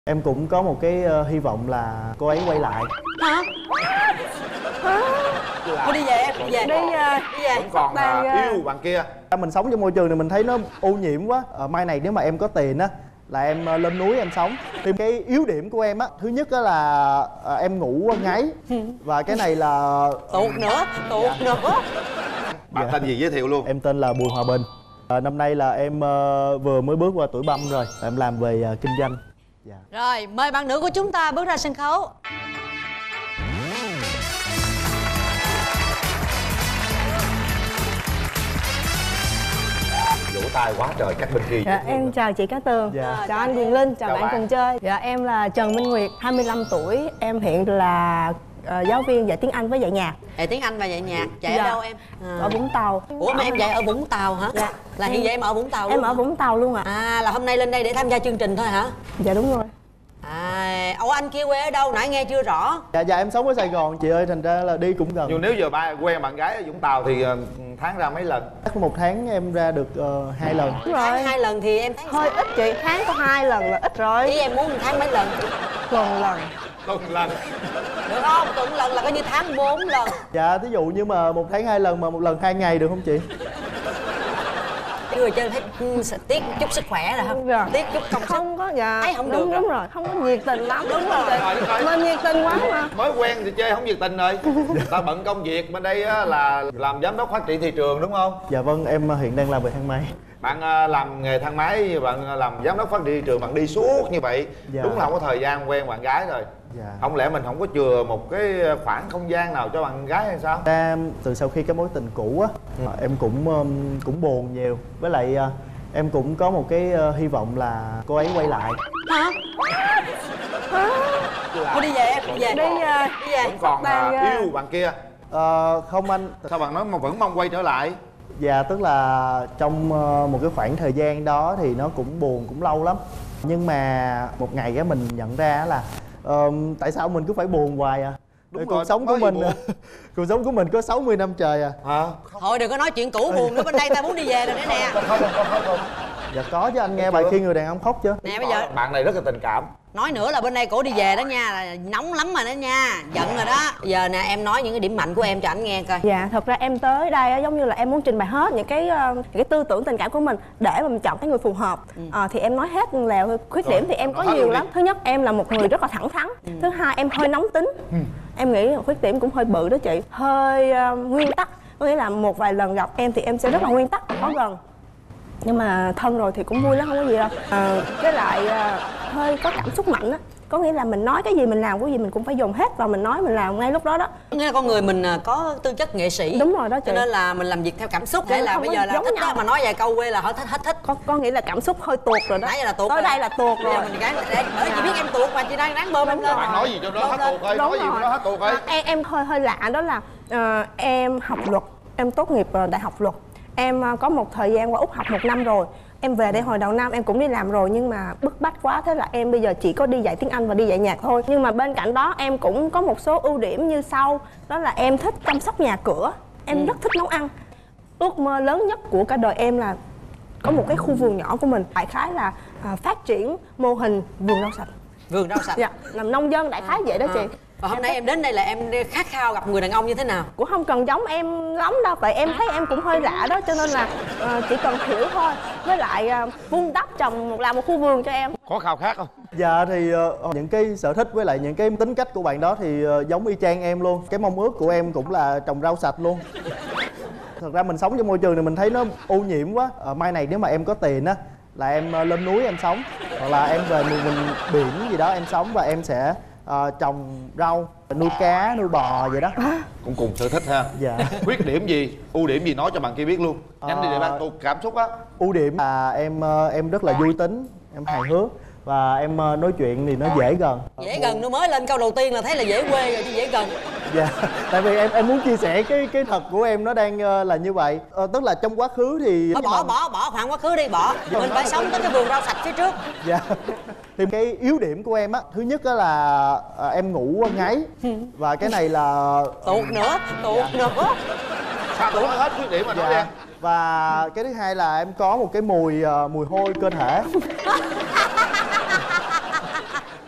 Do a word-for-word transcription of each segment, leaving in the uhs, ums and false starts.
Em cũng có một cái uh, hy vọng là cô ấy quay lại. Hả? Thôi đi về em, đi về. Đi về. Đi về. Vẫn còn à, yêu bạn kia. Mình sống trong môi trường này mình thấy nó ô nhiễm quá. À, mai này nếu mà em có tiền á là em uh, lên núi em sống. Thì cái yếu điểm của em á, thứ nhất á là uh, em ngủ ngáy. Và cái này là tuột nữa, tuột dạ. nữa. Bạn dạ. tên gì giới thiệu luôn? Em tên là Bùi Hòa Bình. À, năm nay là em uh, vừa mới bước qua tuổi băm rồi. Em làm về uh, kinh doanh. Dạ. Rồi, mời bạn nữ của chúng ta bước ra sân khấu. Vỗ tay quá trời các bên kia. Dạ, em chào chị Cát Tường. Dạ. Chào anh Quyền Linh, chào, Chào bạn, bạn cùng chơi. Dạ, em là Trần Minh Nguyệt, hai mươi lăm tuổi. Em hiện là uh, giáo viên dạy tiếng Anh với dạy nhạc. Dạy tiếng Anh và dạy nhạc. Dạy Dạ. ở đâu em? À. Ở Vũng Tàu. Ủa mà em dạy ở Vũng Tàu hả? Dạ. Là hiện giờ em ở Vũng Tàu luôn Em ở Vũng Tàu luôn ạ. À. à là hôm nay lên đây để tham gia chương trình thôi hả? Dạ đúng rồi. À, ủa anh kia quê ở đâu? Nãy nghe chưa rõ. Dạ dạ em sống ở Sài Gòn chị ơi, thành ra là đi cũng gần. Nhưng nếu giờ ba quen bạn gái ở Vũng Tàu thì tháng ra mấy lần? Chắc một tháng em ra được uh, hai lần. Đúng rồi. Tháng hai lần thì em thấy Hơi ít chị, tháng có hai lần là ít rồi. Ý em muốn một tháng mấy lần? Tuần lần. Tuần lần. Được không? Tuần lần là coi như tháng bốn lần. Dạ thí dụ như mà một tháng hai lần mà một lần hai ngày được không chị? Người chơi thấy tiếc chút sức khỏe rồi không? Rồi. Tiếc chút công sức. Không có dạ. Thấy không đúng, được đúng rồi. rồi, không có nhiệt tình lắm. Đúng rồi. Rồi, Mình nhiệt tình quá mà. Mới quen thì chơi không nhiệt tình rồi. Ta bận công việc, bên đây á, là làm giám đốc phát triển thị trường đúng không? Dạ vâng, em hiện đang làm về thang máy. Bạn à, làm nghề thang máy, bạn làm giám đốc phát triển thị trường, bạn đi suốt như vậy. Dạ. Đúng là không có thời gian quen bạn gái rồi. Dạ. Không lẽ mình không có chừa một cái khoảng không gian nào cho bạn gái hay sao? Ra từ sau khi cái mối tình cũ á, ừ. em cũng um, cũng buồn nhiều. Với lại uh, em cũng có một cái uh, hy vọng là cô ấy quay lại. Hả? Thôi đi về em, đi về. Đi về. Đi về. Vẫn còn à, yêu bạn kia. Uh, không anh. Sao bạn nói mà vẫn mong quay trở lại? Dạ tức là trong uh, một cái khoảng thời gian đó thì nó cũng buồn cũng lâu lắm. Nhưng mà một ngày cái mình nhận ra là uh, tại sao mình cứ phải buồn hoài à? Đúng cuộc rồi, sống của mình cuộc sống của mình có sáu mươi năm trời à. Hả? Thôi đừng có nói chuyện cũ buồn nữa, bên đây ta muốn đi về rồi đấy nè. Không, không, không, không. Dạ có chứ, anh nghe bài Khi Người Đàn Ông Khóc chưa? Nè bây giờ bạn này rất là tình cảm. nói nữa là bên đây cổ đi về đó nha, là nóng lắm rồi đó nha, giận rồi đó. Giờ nè em nói những cái điểm mạnh của em cho anh nghe coi. Dạ, thật ra em tới đây á, giống như là em muốn trình bày hết những cái uh, những cái tư tưởng tình cảm của mình để mà mình chọn cái người phù hợp. ừ. à, thì em nói hết lèo thôi. Khuyết Rồi, điểm thì em có nói nhiều luôn lắm. đi. Thứ nhất, em là một người rất là thẳng thắn. ừ. Thứ hai, em hơi nóng tính. ừ. Em nghĩ khuyết điểm cũng hơi bự đó chị, hơi uh, nguyên tắc. Có nghĩa là một vài lần gặp em thì em sẽ rất là nguyên tắc, khó gần. Nhưng mà thân rồi thì cũng vui lắm, không có gì đâu. à, với lại uh, hơi có cảm xúc mạnh á. Có nghĩa là mình nói cái gì, mình làm cái gì mình cũng phải dồn hết vào mình nói, mình làm ngay lúc đó đó. Nghĩa là con người mình có tư chất nghệ sĩ. Đúng rồi đó chị. Cho nên là mình làm việc theo cảm xúc. Cho Hay nên là không bây có giờ là giống thích nhau. đó, mà nói vài câu quê là hết thích hết thích. Có, có nghĩa là cảm xúc hơi tuột rồi đó. Nãy giờ là tuột tới rồi. đây là tuột Bây rồi. giờ mình gán để bởi chị biết em tuột mà chị đang ráng bơm em lên. Bạn nói gì cho nó hết tuột ơi, nói gì cho nó hết tuột ơi. À, em em hơi hơi lạ đó là uh, em học luật, em tốt nghiệp uh, đại học luật. Em uh, có một thời gian qua Úc học một năm rồi. Em về đây hồi đầu năm em cũng đi làm rồi, nhưng mà bức bách quá, thế là em bây giờ chỉ có đi dạy tiếng Anh và đi dạy nhạc thôi. Nhưng mà bên cạnh đó em cũng có một số ưu điểm như sau. Đó là em thích chăm sóc nhà cửa. Em ừ. rất thích nấu ăn. Ước mơ lớn nhất của cả đời em là có một cái khu vườn nhỏ của mình. Đại khái là à, phát triển mô hình vườn rau sạch. Vườn rau sạch. Dạ, làm nông dân đại khái vậy đó à. chị. Và hôm nay em đến đây là em khát khao gặp người đàn ông như thế nào? Cũng không cần giống em lắm đâu, tại em thấy em cũng hơi lạ đó, cho nên là uh, chỉ cần hiểu thôi. Với lại uh, vun đắp trồng một làm một khu vườn cho em. Có khao khát không? Dạ thì uh, những cái sở thích với lại những cái tính cách của bạn đó thì uh, giống y chang em luôn. Cái mong ước của em cũng là trồng rau sạch luôn. Thật ra mình sống trong môi trường này mình thấy nó ô nhiễm quá. uh, Mai này nếu mà em có tiền á là em uh, lên núi em sống, hoặc là em về mình, mình biển gì đó em sống, và em sẽ uh, trồng rau, nuôi cá, nuôi bò vậy đó. Cũng cùng sở thích ha. Dạ. Khuyết điểm gì, ưu điểm gì nói cho bạn kia biết luôn. Nhanh đi để bạn tụt cảm xúc á. Ưu điểm là em uh, em rất là vui tính, em hài hước, và em uh, nói chuyện thì nó dễ gần. Dễ gần, nó mới lên câu đầu tiên là thấy là dễ quê rồi chứ dễ gần. Dạ, tại vì em em muốn chia sẻ cái cái thật của em nó đang uh, là như vậy. uh, Tức là trong quá khứ thì Thôi bỏ bỏ bỏ khoảng quá khứ đi, bỏ. Mình phải sống tới cái vườn rau sạch phía trước. Dạ. Thì cái yếu điểm của em á, thứ nhất đó là uh, em ngủ ngáy. Và cái này là tuột nữa, tuột dạ. nữa. Sao tôi nói hết khuyết điểm mà nói dạ. đi. Và cái thứ hai là em có một cái mùi uh, mùi hôi cơ thể.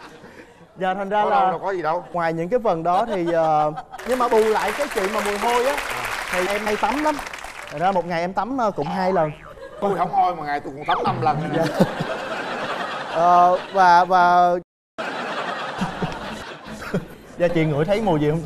Dạ thành ra có là đâu, đâu có gì đâu. ngoài những cái phần đó thì uh, nhưng mà bù lại cái chuyện mà mùi hôi á thì em hay tắm lắm. Thật ra một ngày em tắm uh, cũng hai lần. Tôi không hôi mà ngày tôi còn tắm năm lần. Dạ. Ờ, và và dạ chị ngửi thấy mùi gì không chị?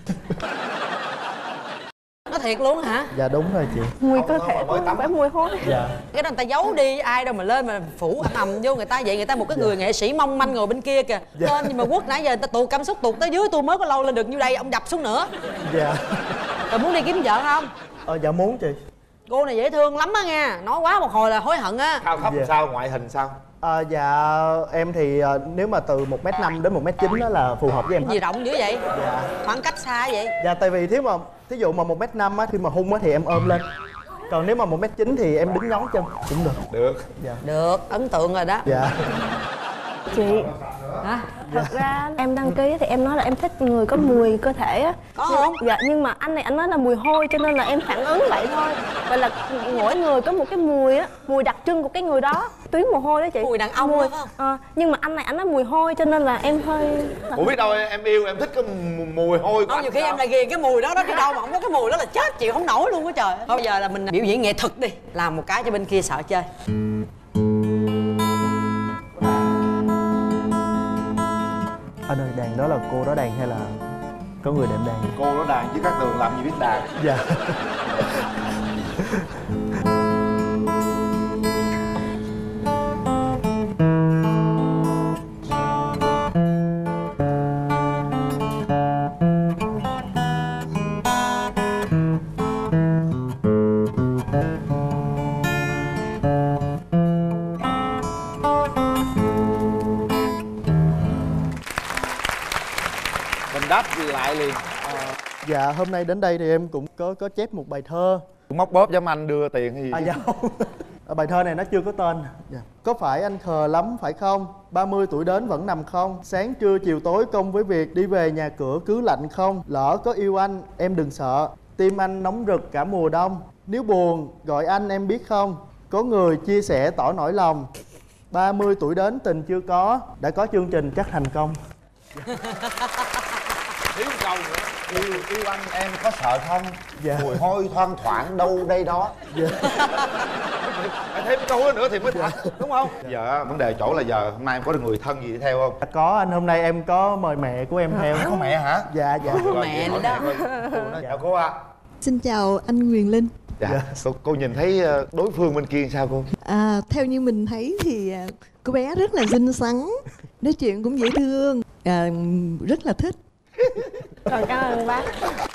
Nói thiệt luôn hả? Dạ đúng rồi chị. Mùi cơ Không, thể không, mới tôi tắm. phải mùi hôi. Dạ. Cái đó người ta giấu đi, ai đâu mà lên mà phủ ầm ầm vô người ta vậy. Người ta một cái người nghệ sĩ mong manh ngồi bên kia kìa. Dạ. Lên nhưng mà Quốc nãy giờ người ta tụt cảm xúc tụt tới dưới, tôi mới có lâu lên được như đây, ông đập xuống nữa. Dạ. Rồi muốn đi kiếm vợ không? Ờ dạ muốn chị. Cô này dễ thương lắm á nha, nói quá một hồi là hối hận á. Cao thấp Dạ. sao, ngoại hình sao? À, dạ em thì uh, nếu mà từ một mét năm đến một mét chín đó là phù hợp với em. Gì rộng dữ vậy? Dạ. Khoảng cách xa vậy? Dạ tại vì nếu mà thí dụ mà một mét năm á khi mà hung á thì em ôm lên. Còn nếu mà một mét chín thì em đứng nhón chân cũng được. Được. Dạ. Được, ấn tượng rồi đó. Dạ. Chị, Hả? thật ra em đăng ký thì em nói là em thích người có mùi cơ thể á. Có không? Dạ, nhưng mà anh này anh nói là mùi hôi cho nên là em phản ứng vậy thôi. Vậy là mỗi người có một cái mùi á, mùi đặc trưng của cái người đó. Tuyến mồ hôi đó chị. Mùi đàn ông thôi phải không? Ờ, nhưng mà anh này anh nói mùi hôi cho nên là em hơi... Ủa biết đâu em yêu, em thích cái mù- mùi hôi của Không, anh nhiều khi sao? em lại ghiền cái mùi đó đó, đi đâu mà không có cái mùi đó là chết chịu không nổi luôn á trời. Thôi bây giờ là mình biểu diễn nghệ thuật đi, làm một cái cho bên kia sợ chơi. Anh ơi đàn đó là cô đó đàn hay là có người đệm đàn? Cô nó đàn chứ các Tường làm gì biết đàn. Dạ. Mình đáp lại liền. Dạ hôm nay đến đây thì em cũng có có chép một bài thơ. Móc bóp giống anh đưa tiền hay gì? À dạ không. Bài thơ này nó chưa có tên. Dạ. Có phải anh khờ lắm phải không? ba mươi tuổi đến vẫn nằm không? Sáng trưa chiều tối công với việc, đi về nhà cửa cứ lạnh không? Lỡ có yêu anh em đừng sợ, tim anh nóng rực cả mùa đông. Nếu buồn gọi anh em biết không? Có người chia sẻ tỏ nỗi lòng. ba mươi tuổi đến tình chưa có, đã có chương trình chắc thành công. Thiếu câu nữa. Yêu, yêu anh em có sợ không? Dạ. Mùi hôi thoang thoảng đâu đây đó. Dạ. Phải thêm câu đó nữa thì mới thật, đúng không? Giờ vấn đề chỗ là giờ hôm nay em có được người thân gì theo không? Có anh, hôm nay em có mời mẹ của em theo. Có mẹ hả? Dạ dạ. Rồi, Mẹ hỏi nữa đó. coi. Cô nói, chào cô ạ. Xin chào anh Quyền Linh. Dạ. Cô, cô nhìn thấy ờ, đối phương bên kia sao cô? À, theo như mình thấy thì à, cô bé rất là xinh xắn, nói chuyện cũng dễ thương, à, rất là thích. Còn cảm ơn bác.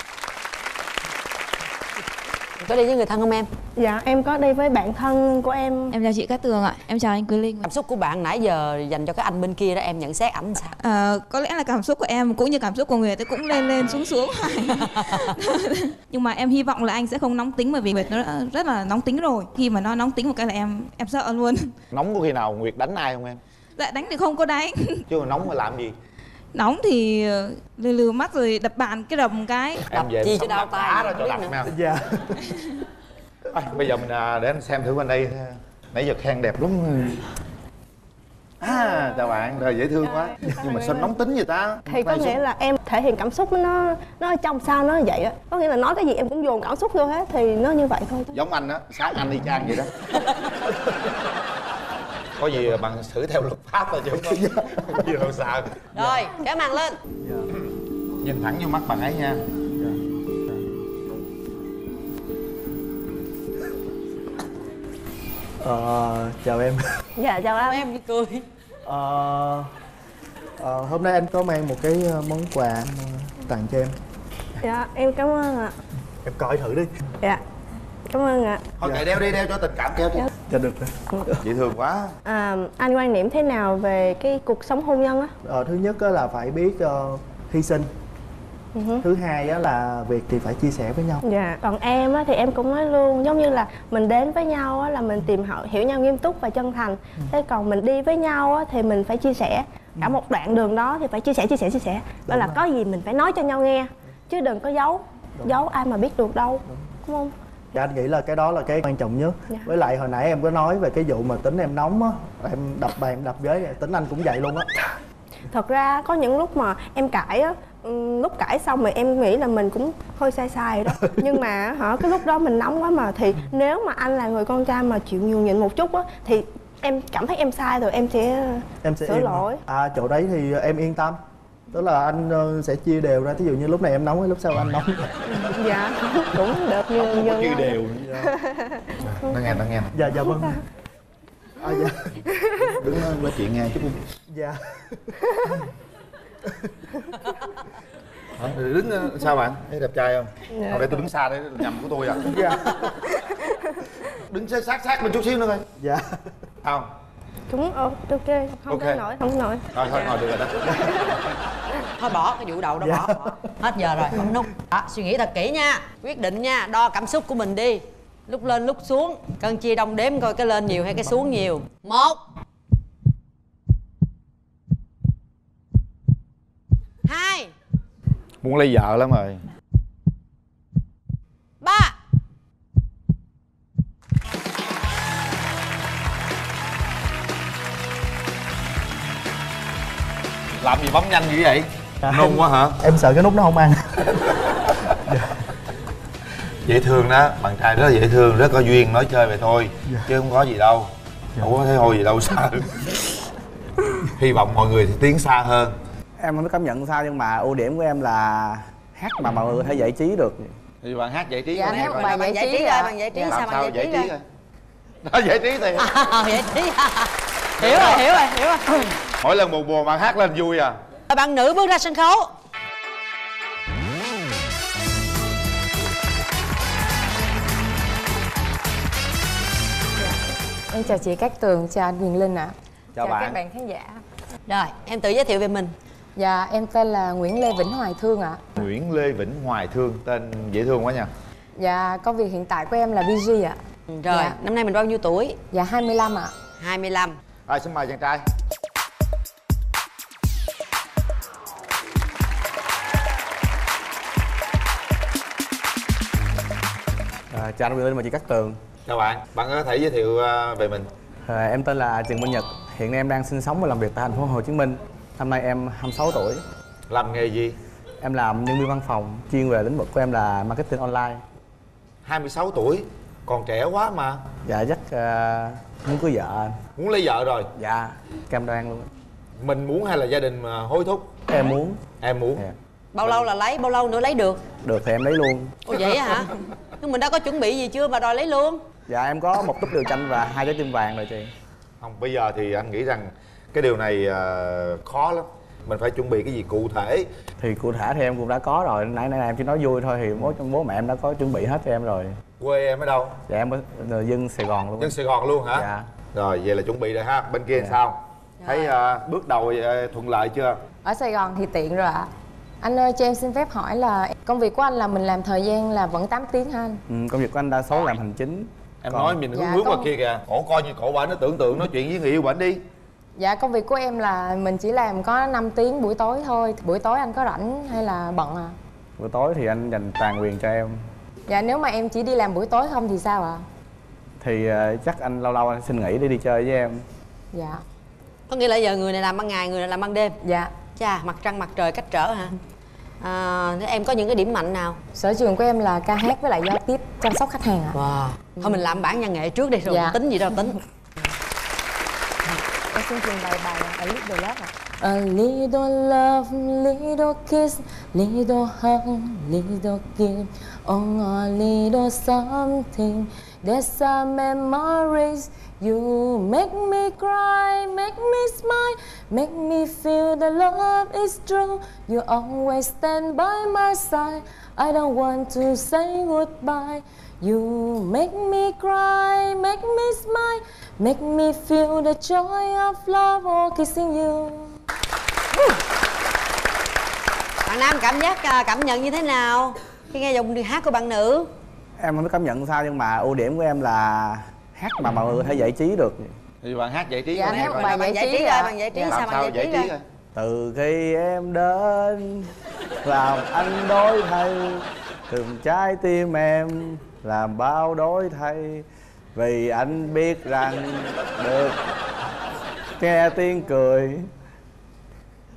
Có đi với người thân không em? Dạ, em có đi với bạn thân của em. Em chào chị Cát Tường ạ, em chào anh Quyền Linh. Cảm xúc của bạn nãy giờ dành cho cái anh bên kia đó, em nhận xét ảnh sao? À, có lẽ là cảm xúc của em cũng như cảm xúc của người ta cũng lên lên xuống xuống. Nhưng mà em hy vọng là anh sẽ không nóng tính, bởi vì Nguyệt nó đã rất là nóng tính rồi. Khi mà nó nóng tính một cái là em em sợ luôn. Nóng có khi nào Nguyệt đánh ai không em? Dạ đánh thì không có đánh. Chứ mà nóng mà làm gì? Nóng thì lừa lừa mắt rồi đập bàn cái rầm cái. Em về chi em cho đau đá tay, đó không cho biết đập nữa. nha. Dạ. À, bây giờ mình à, để anh xem thử bên đây. Nãy giờ khen đẹp lắm. À, chào bạn, trời dễ thương quá. Nhưng mà sao nóng tính vậy ta? Thì có Này nghĩa sao- là em thể hiện cảm xúc nó nó ở trong sao nó vậy á. Có nghĩa là nói cái gì em cũng dồn cảm xúc vô hết thì nó như vậy thôi. Giống anh á, sáng anh y chang vậy đó. Có gì bằng xử theo luật pháp thôi chứ không có không gì đâu sợ. Rồi, kéo màn lên. Nhìn thẳng vô mắt bạn ấy nha. Ờ, chào em. Dạ chào anh. Em cười. Ờ, ờ, hôm nay anh có mang một cái ờ, món quà anh ờ, tặng cho em. Dạ em cảm ơn ạ. Em coi thử đi. Dạ cảm ơn ạ. Thôi kệ đeo đi, đeo cho tình cảm kéo đi. Cho được rồi. Dễ thương quá. À, anh quan niệm thế nào về cái cuộc sống hôn nhân á? Ờ, thứ nhất á là phải biết ờ, hy sinh. Uh-huh. Thứ hai á là việc thì phải chia sẻ với nhau. Dạ. Còn em á thì em cũng nói luôn, giống như là mình đến với nhau á là mình tìm hiểu, hiểu nhau nghiêm túc và chân thành. Ừ. Thế còn mình đi với nhau á thì mình phải chia sẻ. Cả một đoạn đường đó thì phải chia sẻ, chia sẻ, chia sẻ. Đó là rồi. có gì mình phải nói cho nhau nghe, chứ đừng có giấu. Đúng. Giấu ai mà biết được đâu. Đúng, Đúng không? Dạ, anh nghĩ là cái đó là cái quan trọng nhất. Dạ. Với lại hồi nãy em có nói về cái vụ mà tính em nóng á, em đập bàn đập ghế, tính anh cũng vậy luôn á. Thật ra có những lúc mà em cãi á, lúc cãi xong rồi em nghĩ là mình cũng hơi sai sai rồi đó. Nhưng mà hả, cái lúc đó mình nóng quá mà, thì nếu mà anh là người con trai mà chịu nhường nhịn một chút á thì em cảm thấy em sai rồi em sẽ em sẽ sửa im. lỗi. À, chỗ đấy thì em yên tâm, tức là anh uh, sẽ chia đều ra, thí dụ như lúc này em nóng, lúc sau anh nóng. Dạ cũng được như Không như có chia đều. Nó nghe, nó nghe. Dạ dạ vâng. À, dạ. Đứng nói chuyện nghe chút. Dạ. Hả? Đứng sao bạn? Thấy đẹp trai không? Dạ. Còn đây tôi đứng xa đấy, nhầm của tôi à. Dạ. Đứng sát sát bên chút xíu nữa thôi. Dạ. Không? Cũng ok, không Ok. tới nổi, không nổi. Rồi thôi ngồi được rồi đó. Thôi bỏ cái vụ đầu đó, Dạ. bỏ, bỏ hết giờ rồi, bấm nút đó, suy nghĩ thật kỹ nha, quyết định nha, đo cảm xúc của mình đi, lúc lên lúc xuống, cân chia đong đếm coi cái lên nhiều hay cái xuống nhiều. Một, hai, Muốn lấy vợ lắm rồi. ba. Làm gì bấm nhanh như vậy? À, Nôn quá hả? Em sợ cái nút nó không ăn. Dễ thương đó, bạn trai rất là dễ thương, rất có duyên, nói chơi vậy thôi. Dạ. Chứ không có gì đâu. Dạ. Không có thấy hôi gì đâu sợ. Hy vọng mọi người thì tiến xa hơn. Em không biết cảm nhận sao nhưng mà ưu điểm của em là hát mà mọi người có thể giải trí được. Thì bạn hát giải trí. Dạ, coi hát nè, coi bài nè. Bạn giải trí coi, bạn giải trí Làm sao sao bạn giải trí giải trí coi. coi. Đó, giải trí thì À, giải trí hiểu rồi, hiểu rồi, hiểu rồi. mỗi lần buồn buồn bạn hát lên vui à. Rồi bạn nữ bước ra sân khấu. Em chào chị Cát Tường, chào anh Quyền Linh ạ. Chào bạn. các bạn khán giả. Rồi, em tự giới thiệu về mình. Dạ, em tên là Nguyễn Lê Vĩnh Hoài Thương ạ. Nguyễn Lê Vĩnh Hoài Thương, tên dễ thương quá nha. Dạ, công việc hiện tại của em là vê giê ạ. Rồi, Dạ. năm nay mình bao nhiêu tuổi? Dạ, hai mươi lăm ạ. hai mươi lăm. Rồi xin mời chàng trai. À, chào anh Quyền Linh và chị Cát Tường. Chào bạn, bạn có thể giới thiệu uh, về mình? À, em tên là Trần Minh Nhật, hiện nay em đang sinh sống và làm việc tại thành phố Hồ Chí Minh. Năm nay em hai mươi sáu tuổi. Làm nghề gì? Em làm nhân viên văn phòng, chuyên về lĩnh vực của em là marketing online. hai mươi sáu tuổi, còn trẻ quá mà. Dạ chắc uh, muốn cưới vợ. Muốn lấy vợ rồi? Dạ, cam đoan luôn. Mình muốn hay là gia đình mà hối thúc? Em muốn. Em muốn. Dạ. Bao lâu là lấy, bao lâu nữa lấy được? Được thì em lấy luôn. Ồ vậy hả? Nhưng mình đã có chuẩn bị gì chưa mà đòi lấy luôn? Dạ em có một túp điều tranh và hai trái tim vàng rồi chị. Không, bây giờ thì anh nghĩ rằng cái điều này uh, khó lắm. Mình phải chuẩn bị cái gì cụ thể. Thì cụ thể thì em cũng đã có rồi, nãy nãy em chỉ nói vui thôi, thì bố bố mẹ em đã có chuẩn bị hết cho em rồi. Quê em ở đâu? Dạ em ở dân Sài Gòn luôn. Dân Sài Gòn luôn hả? Dạ. Rồi vậy là chuẩn bị rồi ha. Bên kia Dạ. sao? Thấy uh, bước đầu uh, thuận lợi chưa? Ở Sài Gòn thì tiện rồi ạ. Anh ơi, cho em xin phép hỏi là công việc của anh là mình làm thời gian là vẫn tám tiếng hả anh? Ừ, công việc của anh đa số làm hành chính. Em Còn- nói mình hướng Dạ, hướng con- qua kia kìa. Cổ coi như cổ bển nó tưởng tượng nói chuyện với người yêu bển đi. Dạ, công việc của em là mình chỉ làm có năm tiếng buổi tối thôi. Buổi tối anh có rảnh hay là bận à? Buổi tối thì anh dành toàn quyền cho em. Dạ, nếu mà em chỉ đi làm buổi tối không thì sao ạ? Thì uh, chắc anh lâu lâu anh xin nghỉ để đi chơi với em. Dạ. Có nghĩa là giờ người này làm ban ngày, người này làm ban đêm. Dạ. Chà, mặt trăng mặt trời cách trở hả? À, thế em có những cái điểm mạnh nào? Sở trường của em là ca hát với lại giao tiếp, chăm sóc khách hàng ạ. Wow. Thôi mình làm bản văn nghệ trước đi rồi Dạ. tính gì đâu tính. Em xin trình bày bài A Little Love ạ. A little love, little kiss, little hug, little gift, oh a little something. That's our memories. You make me cry, make me smile, make me feel the love is true. You always stand by my side. I don't want to say goodbye. You make me cry, make me smile, make me feel the joy of love or kissing you. Bạn nam cảm giác à, cảm nhận như thế nào khi nghe giọng hát của bạn nữ? Em không biết cảm nhận sao nhưng mà ưu điểm của em là hát mà mọi người có thể giải trí được. Thì bạn hát giải trí Dạ, coi nè, hát coi bài nè. Bạn giải trí trí ạ. coi, bạn giải trí Dạ. sao Làm bạn sao giải giải trí trí coi? coi. Từ khi em đến làm anh đổi thay, từng trái tim em làm bao đổi thay. Vì anh biết rằng được nghe tiếng cười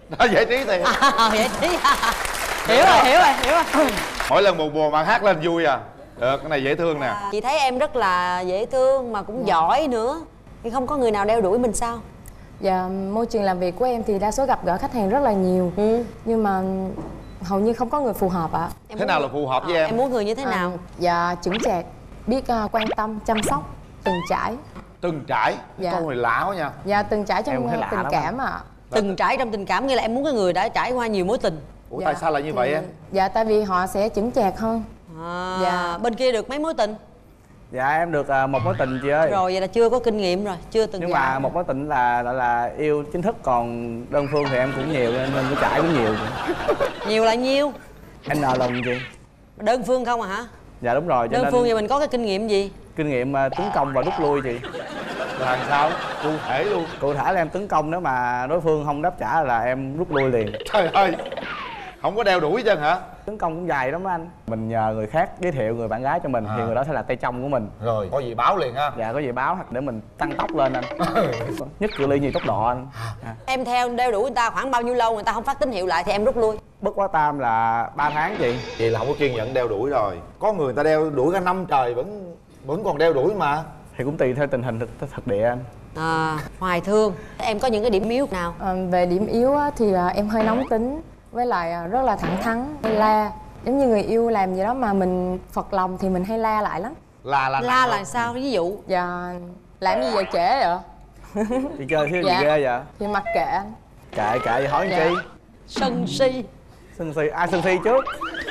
Đó giải trí thiệt. À, giải trí. Hiểu rồi, hiểu rồi, hiểu rồi. Mỗi lần buồn buồn bạn hát lên vui à. Được, cái này dễ thương nè. Chị thấy em rất là dễ thương mà cũng giỏi nữa. Nhưng không có người nào đeo đuổi mình sao? Dạ, môi trường làm việc của em thì đa số gặp gỡ khách hàng rất là nhiều. Ừ. Nhưng mà hầu như không có người phù hợp ạ. Em Thế nào là phù hợp với em? Em muốn người như thế nào? À, dạ, chững chạc, biết uh, quan tâm, chăm sóc, từng trải. Từng trải? Dạ. Câu này lạ quá nha. Dạ, từng trải trong uh, tình cảm ạ. À. Từng trải trong tình cảm nghĩa là em muốn cái người đã trải qua nhiều mối tình. Ủa Dạ. Tại sao lại như vậy em? Dạ, tại vì họ sẽ chững chạc hơn. À, dạ. Bên kia được mấy mối tình? Dạ em được uh, một mối tình chị ơi. Rồi vậy là chưa có kinh nghiệm rồi, chưa từng. Nhưng dạ. mà một mối tình là là, là yêu chính thức, còn đơn phương thì em cũng nhiều nên cái trải cũng nhiều. Nhiều là nhiêu? N lần chị. Đơn phương không à hả? Dạ đúng rồi. Cho đơn nên phương thì mình có cái kinh nghiệm gì? Kinh nghiệm uh, tấn công và rút lui chị. Là sao? Cụ thể luôn. Cụ thể là em tấn công, nếu mà đối phương không đáp trả là em rút lui liền. Trời ơi, không có đeo đuổi chân hả? Tấn công cũng dài lắm anh. Mình nhờ người khác giới thiệu người bạn gái cho mình à. Thì người đó sẽ là tay trong của mình. Rồi, có gì báo liền ha. Dạ, có gì báo hoặc để mình tăng tốc lên anh. Nhất cự ly nhiều tốc độ anh. À. Em theo đeo đuổi người ta khoảng bao nhiêu lâu người ta không phát tín hiệu lại thì em rút lui? Bất quá tam là ba tháng chị. Vậy là không có kiên nhẫn đeo đuổi rồi. Có người ta đeo đuổi cả năm trời vẫn vẫn còn đeo đuổi mà. Thì cũng tùy theo tình hình thực, thực địa anh. À, Hoài Thương, em có những cái điểm yếu nào? À, về điểm yếu á, thì à, em hơi nóng tính, với lại à, rất là thẳng thắn, hay la. Giống như người yêu làm gì đó mà mình phật lòng thì mình hay la lại lắm. La là La là sao? Ví dụ? Dạ, làm gì vậy trễ vậy? Chị chơi thiếu dạ. gì ghê vậy? Thì mặc kệ anh. Kệ kệ vậy hỏi dạ. chi? Sân si. Sân si, ai sân si trước?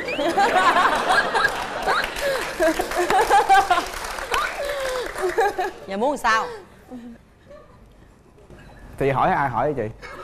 Giờ muốn sao? Thì hỏi ai hỏi vậy chị?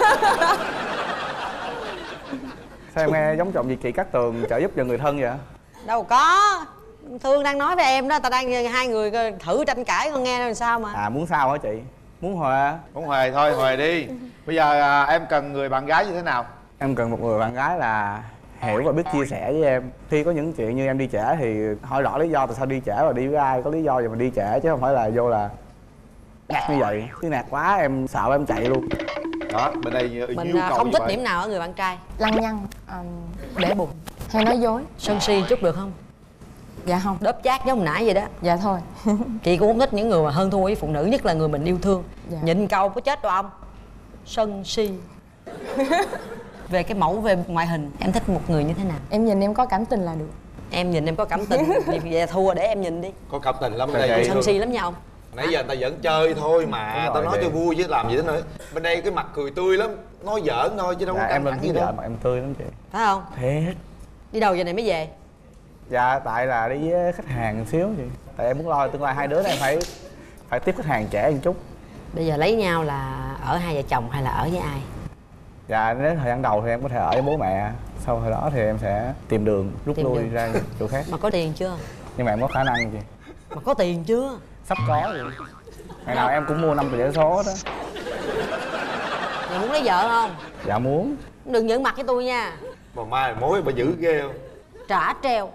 Sao em nghe giống trộm gì chị Cát Tường trợ giúp cho người thân vậy? Đâu có. Thương đang nói với em đó, ta đang hai người thử tranh cãi con nghe làm sao mà. À muốn sao hả chị? Muốn Huệ? Muốn Huệ thôi, Huệ đi. Bây giờ à, em cần người bạn gái như thế nào? Em cần một người bạn gái là hiểu và biết chia sẻ với em. Khi có những chuyện như em đi trễ thì hỏi rõ lý do tại sao đi trễ và đi với ai, có lý do gì mà đi trễ, chứ không phải là vô là nạt như vậy. Chứ nạt quá em sợ em chạy luôn. Đó, bên đây mình không thích điểm nào ở người bạn trai? Lăng nhăng, um, để bụng, hay nói dối. Sân si chút được không? Dạ không. Đớp chát giống nãy vậy đó. Dạ thôi. Chị cũng không thích những người mà hơn thua với phụ nữ, nhất là người mình yêu thương. Dạ. Nhịn câu có chết đâu ông. Sân si. Về cái mẫu về ngoại hình em thích một người như thế nào? Em nhìn em có cảm tình là được. Em nhìn em có cảm tình. Vậy là thua để em nhìn đi. Có cảm tình lắm bên đây. Sân si lắm nha ông. Nãy giờ người ta vẫn chơi thôi mà, tao nói cho vui chứ làm gì thế nữa. Bên đây cái mặt cười tươi lắm, nói giỡn thôi chứ đâu dạ, có căng em thẳng lên gì đâu. mà em tươi lắm chị. Phải không? Thiệt. Đi đâu giờ này mới về? Dạ tại là đi với khách hàng một xíu chị. Tại em muốn lo tương lai hai đứa này phải phải tiếp khách hàng trẻ một chút. Bây giờ lấy nhau là ở hai vợ chồng hay là ở với ai? Dạ nếu thời gian đầu thì em có thể ở với bố mẹ. Sau hồi đó thì em sẽ tìm đường rút tìm lui đường. ra chỗ khác. Mà có tiền chưa? Nhưng mà em có khả năng chị. Mà có tiền chưa? Sắp có rồi. Ngày nào em cũng mua năm tờ vé số đó. Mày muốn lấy vợ không? Dạ muốn. Đừng giỡn mặt với tôi nha. Mà mai mối bà dữ ghê không? Trả treo.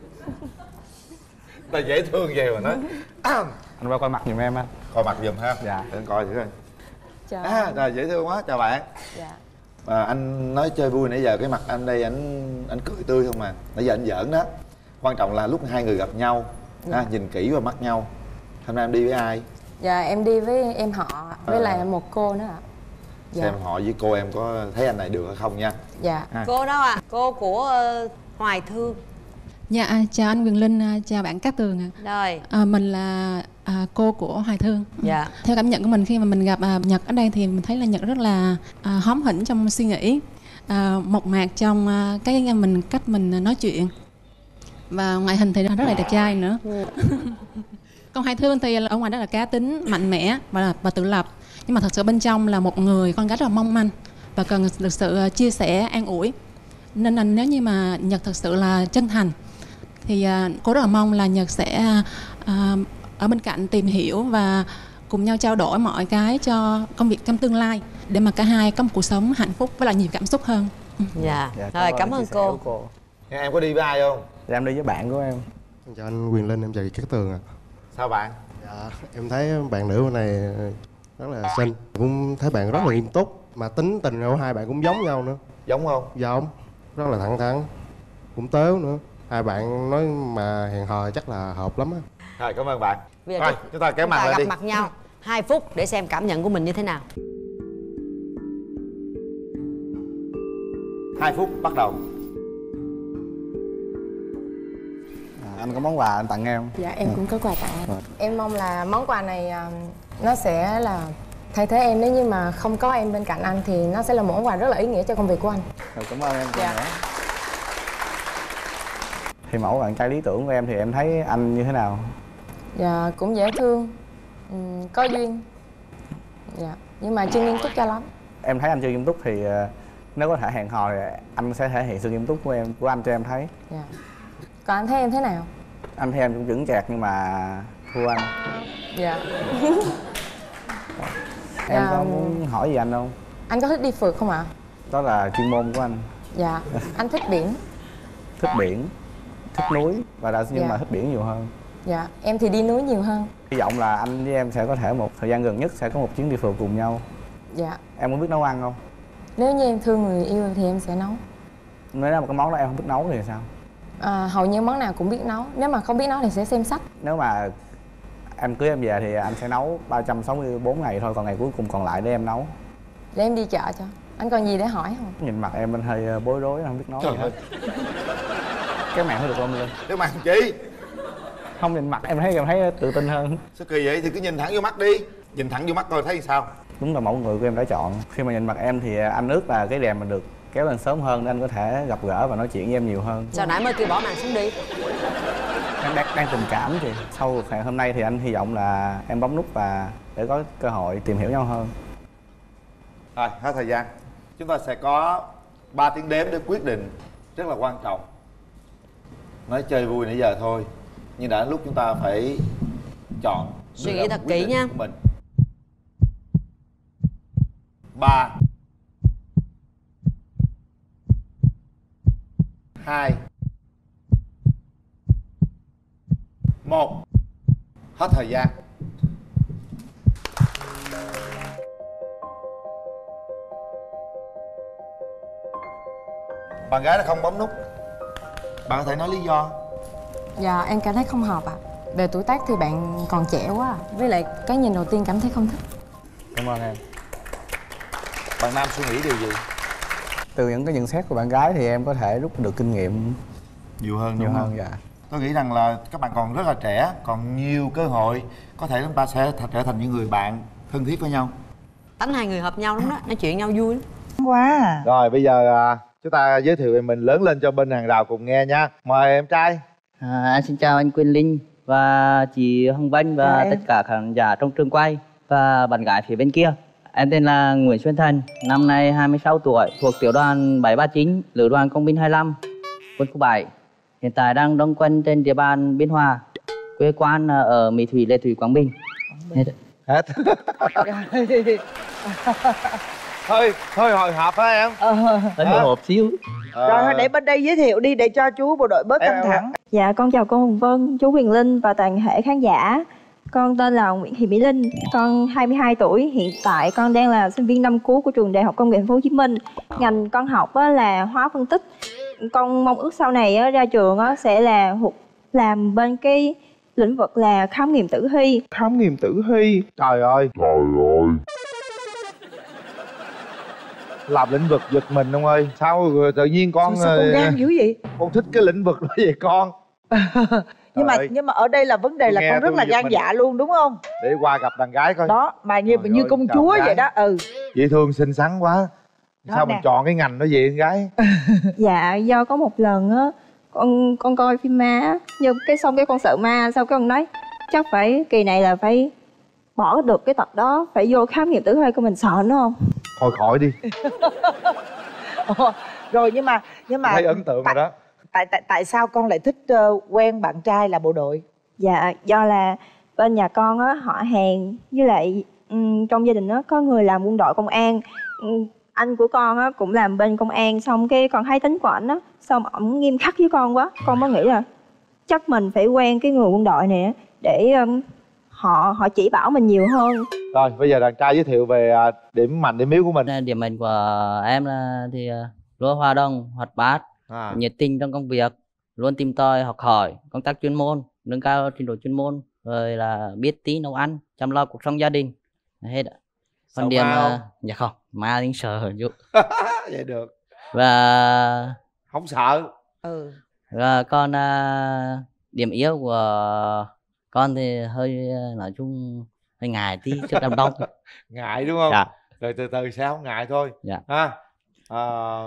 Ta dễ thương vậy mà nói. Anh qua coi mặt giùm em anh. Coi mặt giùm ha. Dạ. Để anh coi thử coi. Chào. À, rồi dễ thương quá, chào bạn. Dạ. À, anh nói chơi vui nãy giờ cái mặt anh đây anh anh cười tươi không mà. Nãy giờ anh giỡn đó. Quan trọng là lúc hai người gặp nhau, dạ. à, nhìn kỹ vào mắt nhau. Hôm nay em đi với ai? Dạ em đi với em họ với à. lại một cô nữa ạ. Dạ. Xem họ với cô em có thấy anh này được hay không nha. Dạ. À. Cô đó à, cô của uh, Hoài Thương. Dạ chào anh Quyền Linh, chào bạn Cát Tường ạ. Rồi. À, mình là à, cô của Hoài Thương. Dạ. Theo cảm nhận của mình khi mà mình gặp à, Nhật ở đây thì mình thấy là Nhật rất là à, hóm hỉnh trong suy nghĩ, à, mộc mạc trong à, cái mình cách mình nói chuyện, và ngoại hình thì rất là đẹp trai nữa. Còn Hoài Thương thì ở ngoài rất là cá tính, mạnh mẽ và và tự lập, nhưng mà thật sự bên trong là một người con gái rất là mong manh và cần được sự chia sẻ, an ủi. Nên là nếu như mà Nhật thật sự là chân thành thì uh, cô rất là mong là Nhật sẽ uh, ở bên cạnh tìm hiểu và cùng nhau trao đổi mọi cái cho công việc trong tương lai, để mà cả hai có một cuộc sống hạnh phúc với lại nhiều cảm xúc hơn. Dạ. Dạ, rồi cảm ơn cô. cô. Em có đi với ai không? Dạ em đi với bạn của em. Chào anh Quyền Linh, em chào chị Cát Tường ạ. Sao bạn? Dạ em thấy bạn nữ bên này rất là xinh, cũng thấy bạn rất là nghiêm túc, Mà tính tình của hai bạn cũng giống nhau nữa. Giống không? Giống. Rất là thẳng thắn. Cũng tếu nữa. Hai bạn nói mà hẹn hò chắc là hợp lắm á. Rồi, cảm ơn bạn. Bây giờ Rồi, chúng, chúng ta kéo chúng mặt ta lên gặp đi. mặt nhau hai phút để xem cảm nhận của mình như thế nào. Hai phút bắt đầu. À, anh có món quà anh tặng em. Dạ em cũng có quà tặng anh. Rồi. Em mong là món quà này à, nó sẽ là thay thế em, nếu như mà không có em bên cạnh anh thì nó sẽ là một món quà rất là ý nghĩa cho công việc của anh. Rồi, cảm ơn em. Dạ. Nữa. Thì mẫu bạn trai lý tưởng của em thì em thấy anh như thế nào? Dạ cũng dễ thương, ừm, có duyên. Dạ nhưng mà chưa nghiêm túc cho lắm. Em thấy anh chưa nghiêm túc thì uh, nếu có thể hẹn hò thì anh sẽ thể hiện sự nghiêm túc của em của anh cho em thấy. Dạ. Còn anh thấy em thế nào? Anh thấy em cũng chững chạc nhưng mà thua anh. Dạ. Em Dạ. có muốn hỏi gì anh không? Anh có thích đi phượt không ạ? Đó là chuyên môn của anh. Dạ. Anh thích biển. Thích biển, thích núi và đã nhưng Dạ. mà thích biển nhiều hơn. Dạ em thì đi núi nhiều hơn. Hy vọng là anh với em sẽ có thể một thời gian gần nhất sẽ có một chuyến đi phượt cùng nhau. Dạ. Em có biết nấu ăn không? Nếu như em thương người yêu thì em sẽ nấu. Nếu là một cái món đó em không biết nấu thì sao? À, hầu như món nào cũng biết nấu. Nếu mà không biết nấu thì sẽ xem sách. Nếu mà em cưới em về thì anh sẽ nấu ba trăm sáu mươi bốn ngày thôi, còn ngày cuối cùng còn lại để em nấu. Để em đi chợ cho. Anh còn gì để hỏi không? Nhìn mặt em anh hơi bối rối, không biết nói Trời gì hết. Cái màn hơi được ôm lên. Cái mặt chị. Không, nhìn mặt em thấy em thấy tự tin hơn. Sao kỳ vậy? Thì cứ nhìn thẳng vô mắt đi. Nhìn thẳng vô mắt coi thấy sao. Đúng là mẫu người của em đã chọn. Khi mà nhìn mặt em thì anh ước là cái rèm mình được kéo lên sớm hơn để anh có thể gặp gỡ và nói chuyện với em nhiều hơn. Sao nãy mới kêu bỏ màn xuống đi? Đang, đang, đang tình cảm thì sau cuộc hẹn hôm nay thì anh hy vọng là em bấm nút và để có cơ hội tìm hiểu nhau hơn. Rồi, hết thời gian. Chúng ta sẽ có ba tiếng đếm để quyết định rất là quan trọng. Nói chơi vui nãy giờ thôi, nhưng đã lúc chúng ta phải chọn. Suy nghĩ thật kỹ nha. Mình. Ba, hai, một. Hết thời gian. Bạn gái đã không bấm nút. Bạn có thể nói lý do. Dạ em cảm thấy không hợp ạ. À. Về tuổi tác thì bạn còn trẻ quá à. Với lại cái nhìn đầu tiên cảm thấy không thích. Cảm ơn em. Bạn nam suy nghĩ điều gì? Từ những cái nhận xét của bạn gái thì em có thể rút được kinh nghiệm Nhiều hơn nhiều đúng hơn. không? Dạ. Tôi nghĩ rằng là các bạn còn rất là trẻ, còn nhiều cơ hội. Có thể chúng ta sẽ th trở thành những người bạn thân thiết với nhau. Tánh hai người hợp nhau lắm đó, nói chuyện nhau vui lắm. Quá à. Rồi bây giờ à, chúng ta giới thiệu về mình lớn lên cho bên hàng rào cùng nghe nha. Mời em trai. À, anh xin chào anh Quyền Linh và chị Hồng Vân và Chào em. tất cả khán giả trong trường quay và bạn gái phía bên kia. Em tên là Nguyễn Xuân Thành, năm nay hai mươi sáu tuổi, thuộc tiểu đoàn bảy ba chín, lữ đoàn công binh hai lăm, quân khu bảy. Hiện tại đang đóng quân trên địa bàn Biên Hòa, quê quán ở Mỹ Thủy, Lệ Thủy, Quảng Bình. Hết. Hết. Thôi, thôi hồi hộp hả em? Ờ. Hơi hồi hộp xíu. Rồi để bên đây giới thiệu đi để cho chú bộ đội bớt Em- căng thẳng. Dạ con chào cô Hồng Vân, chú Quyền Linh và toàn thể khán giả. Con tên là Nguyễn Thị Mỹ Linh, con hai mươi hai tuổi, hiện tại con đang là sinh viên năm cuối của trường Đại học Công nghệ Thành phố Hồ Chí Minh. Ngành con học á, là hóa phân tích. Con mong ước sau này á, ra trường á, sẽ là thuộc- làm bên cái lĩnh vực là khám nghiệm tử thi. Khám nghiệm tử thi. Trời ơi. Trời ơi. Làm lĩnh vực giật mình ông ơi. Sao rồi tự nhiên con Sao, sao con gan dữ vậy? con thích cái lĩnh vực đó vậy con? Nhưng mà ơi. nhưng mà ở đây là vấn đề Tôi là nghe con rất tôi là giật gan mình. dạ luôn đúng không? Để qua gặp đàn gái coi. Đó mà như Trời như ơi, công chào chúa gái. vậy đó. Ừ. Dễ thương xinh xắn quá. Đó Sao nè. mình chọn cái ngành đó vậy con gái? Dạ do có một lần á, con con coi phim ma á, nhưng cái xong cái con sợ ma, sau cái con nói chắc phải kỳ này là phải bỏ được cái tập đó, phải vô khám nghiệm tử thi của mình, sợ nó không? Thôi khỏi đi. Ồ, rồi nhưng mà nhưng mà Thấy ấn tượng rồi đó. tại tại tại sao con lại thích ờ, quen bạn trai là bộ đội? Dạ do là bên nhà con á, họ hàng với lại ừm, trong gia đình á có người làm quân đội công an. Ừm, anh của con á cũng làm bên công an, xong cái con thấy tính của ảnh á, xong ổng nghiêm khắc với con quá, con mới nghĩ là chắc mình phải quen cái người quân đội này á để ừm, họ họ chỉ bảo mình nhiều hơn. Rồi bây giờ đàn trai giới thiệu về à, điểm mạnh điểm yếu của mình. Điểm mạnh của em là thì à, luôn hòa đồng, hoạt bát, à. nhiệt tình trong công việc, luôn tìm tòi học hỏi, công tác chuyên môn, nâng cao trình độ chuyên môn, rồi là biết tí nấu ăn, chăm lo cuộc sống gia đình hết ạ. Còn điểm là dạ không, ma tính sợ chút. Vậy được. Và không sợ. Ừ. Và còn à, điểm yếu của con thì hơi nói chung hơi ngại tí trước đám đông. Ngại đúng không? Dạ. Rồi từ từ sẽ không ngại thôi. Dạ. Ha. À,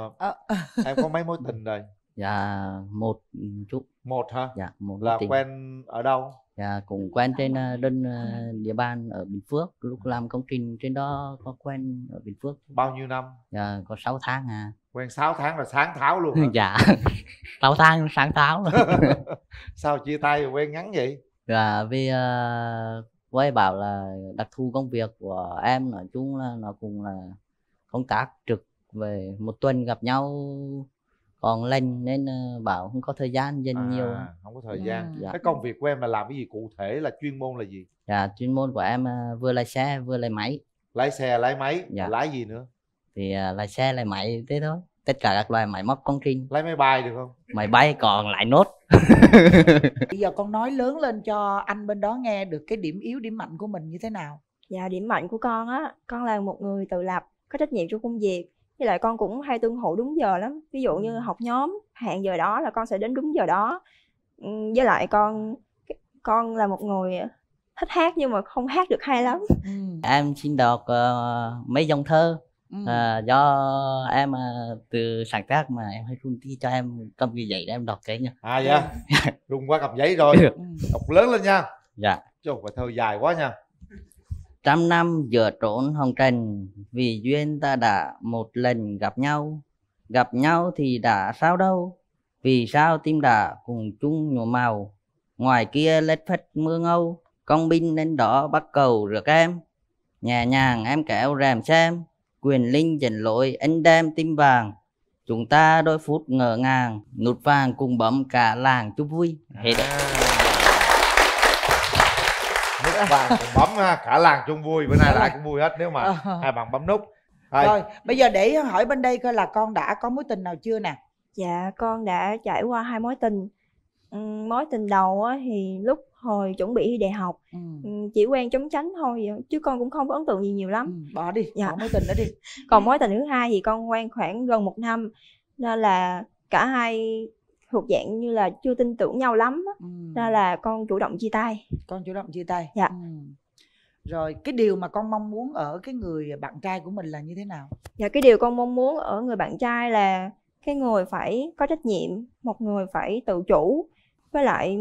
em có mấy mối tình rồi? Dạ một chút. Một hả? Dạ một. Là tình. quen ở đâu? Dạ cũng quen trên đơn địa bàn ở Bình Phước. Lúc làm công trình trên đó có quen ở Bình Phước. Bao nhiêu năm? Dạ có sáu tháng à. Quen sáu tháng là sáng tháo luôn hả? Dạ sáu tháng sáng tháo luôn. Sao chia tay rồi quen ngắn vậy? Dạ vì uh, quay bảo là đặc thù công việc của em nói chung là nó cũng là công tác trực về một tuần gặp nhau còn lành nên uh, bảo không có thời gian dành à, nhiều. Không có thời gian. Dạ. Cái công việc của em là làm cái gì cụ thể, là chuyên môn là gì? Dạ chuyên môn của em uh, vừa lái xe vừa lái máy. Lái xe lái máy. Dạ. Lái gì nữa? Thì uh, lái xe lái máy thế thôi, tất cả các loại máy móc công trình. Lái máy bay được không? Máy bay còn lại nốt. Bây giờ con nói lớn lên cho anh bên đó nghe được cái điểm yếu điểm mạnh của mình như thế nào. Dạ điểm mạnh của con á, con là một người tự lập, có trách nhiệm trong công việc. Với lại con cũng hay tuân thủ đúng giờ lắm. Ví dụ như học nhóm, hẹn giờ đó là con sẽ đến đúng giờ đó. Với lại con con là một người thích hát nhưng mà không hát được hay lắm. Ừ. Em xin đọc uh, mấy dòng thơ. Ừ. À, do em uh, từ sáng tác mà em hay run tí, cho em cầm cái giấy để em đọc cái nha. À dạ. Run quá cầm giấy rồi. Đọc lớn lên nha. Dạ. Trời ơi, thơ dài quá nha. Trăm năm giữa trốn hồng trần, vì duyên ta đã một lần gặp nhau. Gặp nhau thì đã sao đâu, vì sao tim đã cùng chung nhuộm màu. Ngoài kia lết phết mưa ngâu, con binh lên đó bắt cầu rước em. Nhẹ nhàng em kéo rèm xem, quyền linh dẫn lối anh đem tim vàng. Chúng ta đôi phút ngỡ ngàng, nút vàng cùng bấm cả làng chúc vui. Hết đấy. Nút vàng cùng bấm ha, cả làng chung vui. Bữa nay lại cũng vui hết nếu mà à. hai bạn bấm nút. Rồi. Rồi bây giờ để hỏi bên đây coi là con đã có mối tình nào chưa nè. Dạ con đã trải qua hai mối tình. uhm, Mối tình đầu á, thì lúc hồi chuẩn bị thi đại học. ừ. Chỉ quen chống tránh thôi, chứ con cũng không có ấn tượng gì nhiều lắm. ừ, Bỏ đi, dạ. bỏ mối tình đó đi. Còn mối tình thứ hai thì con quen khoảng gần một năm, nên là cả hai thuộc dạng như là chưa tin tưởng nhau lắm. ừ. Nên là con chủ động chia tay. Con chủ động chia tay. Dạ. ừ. Rồi cái điều mà con mong muốn ở cái người bạn trai của mình là như thế nào? Dạ cái điều con mong muốn ở người bạn trai là cái người phải có trách nhiệm, một người phải tự chủ, với lại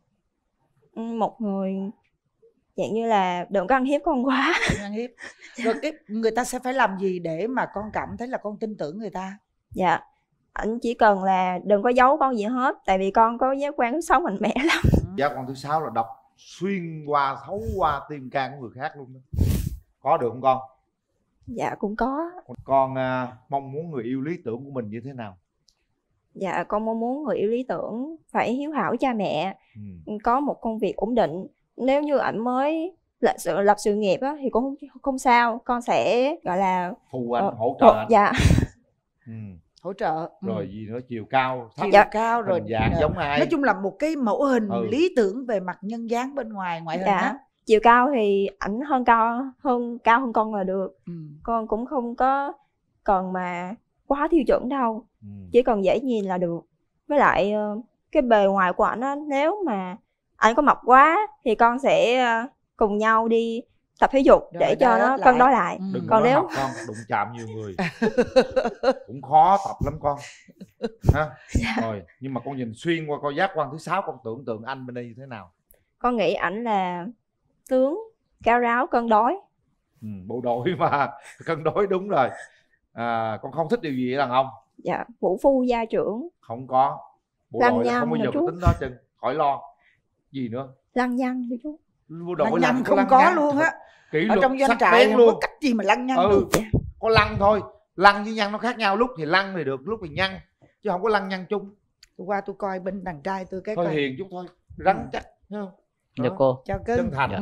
một người dạng như là đừng có ăn hiếp con quá. Đừng ăn hiếp. Rồi cái người ta sẽ phải làm gì để mà con cảm thấy là con tin tưởng người ta? Dạ anh chỉ cần là đừng có giấu con gì hết, tại vì con có giác quan thứ sáu mạnh mẽ lắm. Giác quan thứ sáu là đọc xuyên qua, thấu qua tim can của người khác luôn đó. Có được không con? Dạ cũng có. Con uh, mong muốn người yêu lý tưởng của mình như thế nào? Dạ con mong muốn người yêu lý tưởng phải hiếu hảo cha mẹ, ừ. có một công việc ổn định. Nếu như ảnh mới lập sự, lập sự nghiệp á, thì cũng không, không sao, con sẽ gọi là phụ anh, uh, hỗ trợ anh. Dạ. ừ. Hỗ trợ. Rồi gì nữa, chiều cao, chiều dạ. cao rồi dạng giống ai? Nói chung là một cái mẫu hình ừ. lý tưởng về mặt nhân dáng bên ngoài, ngoại hình dạ. á. Chiều cao thì ảnh hơn cao hơn cao hơn con là được. ừ. Con cũng không có cần mà quá tiêu chuẩn đâu, ừ. chỉ cần dễ nhìn là được. Với lại cái bề ngoài của ảnh á, nếu mà ảnh có mập quá thì con sẽ cùng nhau đi tập thể dục rồi, để cho nó cân đối lại. ừ. Đừng còn nếu mập con, đụng chạm nhiều người cũng khó tập lắm con ha. dạ. Rồi nhưng mà con nhìn xuyên qua coi giác quan thứ sáu, con tưởng tượng anh bên đây như thế nào? Con nghĩ ảnh là tướng, cao ráo, cân đối. ừ, bộ đội mà cân đối đúng rồi. À, con không thích điều gì đàn ông? Dạ vũ phu gia trưởng. Không có. Bộ lăng đội là không bao giờ có tính đó chừng, khỏi lo. Gì nữa? Lăng nhăng đi chú. Bộ đội lăng nhăng không lăng có nhăng. luôn á. Kỷ ở luật trong doanh sắc trại bén không luôn. có cách gì mà lăng nhăng ừ. được. Có lăng thôi, lăng với nhăng nó khác nhau, lúc thì lăng thì được, lúc thì nhăng, chứ không có lăng nhăng chung. Tôi qua tôi coi bên đàn trai tôi cái thôi coi. hiền chút thôi, rắn chắc, thấy không? Dạ cô. Chào cưng. Chân thành. Dạ. ừ.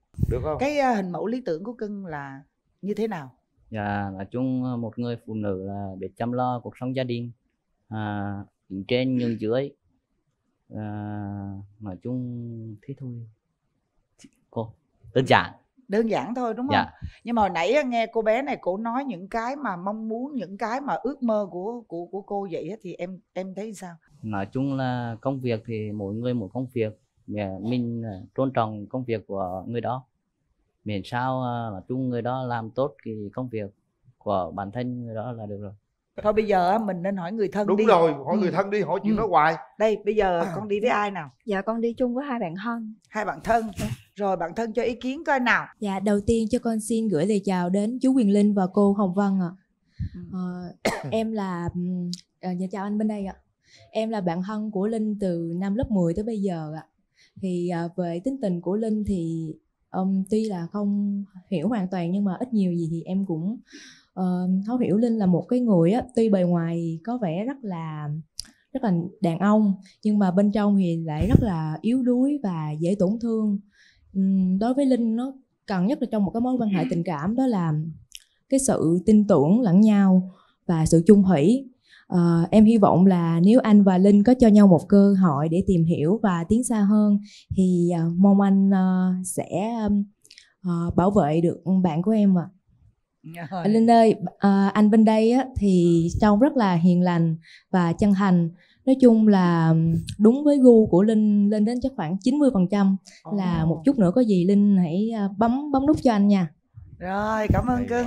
Được không? Cái uh, hình mẫu lý tưởng của Cưng là như thế nào? Dạ, nói chung một người phụ nữ là biết chăm lo cuộc sống gia đình, à, đứng trên nhường dưới, à, nói chung thế thôi cô, đơn giản. Đơn giản thôi đúng không? Dạ. Nhưng mà hồi nãy nghe cô bé này cổ nói những cái mà mong muốn, những cái mà ước mơ của của của cô vậy thì em em thấy sao? Nói chung là công việc thì mỗi người một công việc, mình tôn trọng công việc của người đó, miễn sao nói chung người đó làm tốt cái công việc của bản thân người đó là được rồi. Thôi bây giờ mình nên hỏi người thân. Đúng đi. rồi, hỏi ừ. người thân đi, hỏi chuyện ừ. đó hoài. Đây bây giờ con đi với ai nào? Dạ con đi chung với hai bạn thân. Hai bạn thân. Rồi bạn thân cho ý kiến coi nào. Dạ đầu tiên cho con xin gửi lời chào đến chú Quyền Linh và cô Hồng Vân ạ. ừ. ờ, Em là à, dạ chào anh bên đây ạ. Em là bạn thân của Linh từ năm lớp mười tới bây giờ ạ. Thì à, về tính tình của Linh thì um, tuy là không hiểu hoàn toàn nhưng mà ít nhiều gì thì em cũng uh, thấu hiểu Linh là một cái người á, tuy bề ngoài có vẻ rất là rất là đàn ông nhưng mà bên trong thì lại rất là yếu đuối và dễ tổn thương. Uhm, đối với Linh nó cần nhất là trong một cái mối quan hệ tình cảm đó là cái sự tin tưởng lẫn nhau và sự chung thủy. Uh, em hy vọng là nếu anh và Linh có cho nhau một cơ hội để tìm hiểu và tiến xa hơn thì uh, mong anh uh, sẽ uh, bảo vệ được bạn của em ạ. À. Linh ơi, uh, anh bên đây á, thì trông rất là hiền lành và chân thành. Nói chung là đúng với gu của Linh lên đến chắc khoảng chín mươi phần trăm. Là một chút nữa có gì Linh hãy bấm bấm nút cho anh nha. Rồi, cảm ơn Cưng.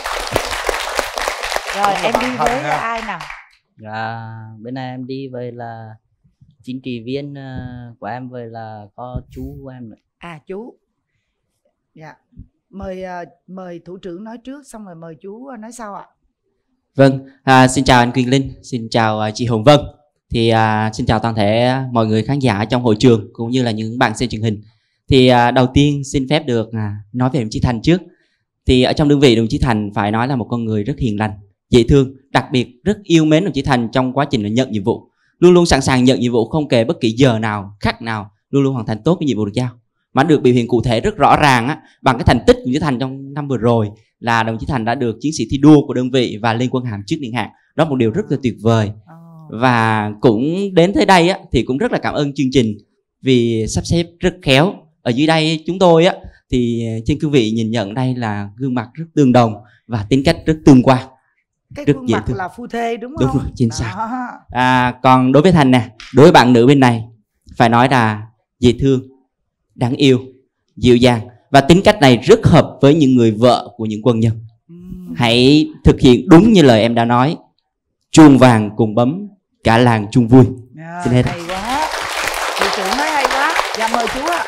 Rồi em đi với ai nào? Dạ, bên này em đi với là chính trị viên của em, với là có chú của em nữa. À chú. Dạ. Mời mời thủ trưởng nói trước xong rồi mời chú nói sau ạ. Vâng, à, xin chào anh Quyền Linh, xin chào uh, chị Hồng Vân. Thì uh, xin chào toàn thể mọi người khán giả trong hội trường cũng như là những bạn xem truyền hình. Thì uh, đầu tiên xin phép được uh, nói về đồng chí Thành trước. Thì ở trong đơn vị đồng chí Thành phải nói là một con người rất hiền lành, dễ thương, đặc biệt rất yêu mến đồng chí Thành trong quá trình là nhận nhiệm vụ. Luôn luôn sẵn sàng nhận nhiệm vụ không kể bất kỳ giờ nào, khắc nào, luôn luôn hoàn thành tốt cái nhiệm vụ được giao. Mà được biểu hiện cụ thể rất rõ ràng á, bằng cái thành tích của đồng chí Thành trong năm vừa rồi là đồng chí Thành đã được chiến sĩ thi đua của đơn vị và lên quân hàm trước niên hạn. Đó là một điều rất là tuyệt vời. Và cũng đến tới đây á, thì cũng rất là cảm ơn chương trình vì sắp xếp rất khéo. Ở dưới đây chúng tôi á, thì trên cương vị nhìn nhận đây là gương mặt rất tương đồng và tính cách rất tương quan. Cái rất gương dễ mặt thương. là phu thê đúng Đúng không? rồi, chính xác. À, còn đối với Thành nè, đối với bạn nữ bên này phải nói là dễ thương, đáng yêu, dịu dàng. Và tính cách này rất hợp với những người vợ của những quân nhân. Hãy thực hiện đúng như lời em đã nói. Chuông vàng cùng bấm, cả làng chung vui. À, xin hết. hay quá. Thủ trưởng nói hay quá. Dạ mời chú ạ.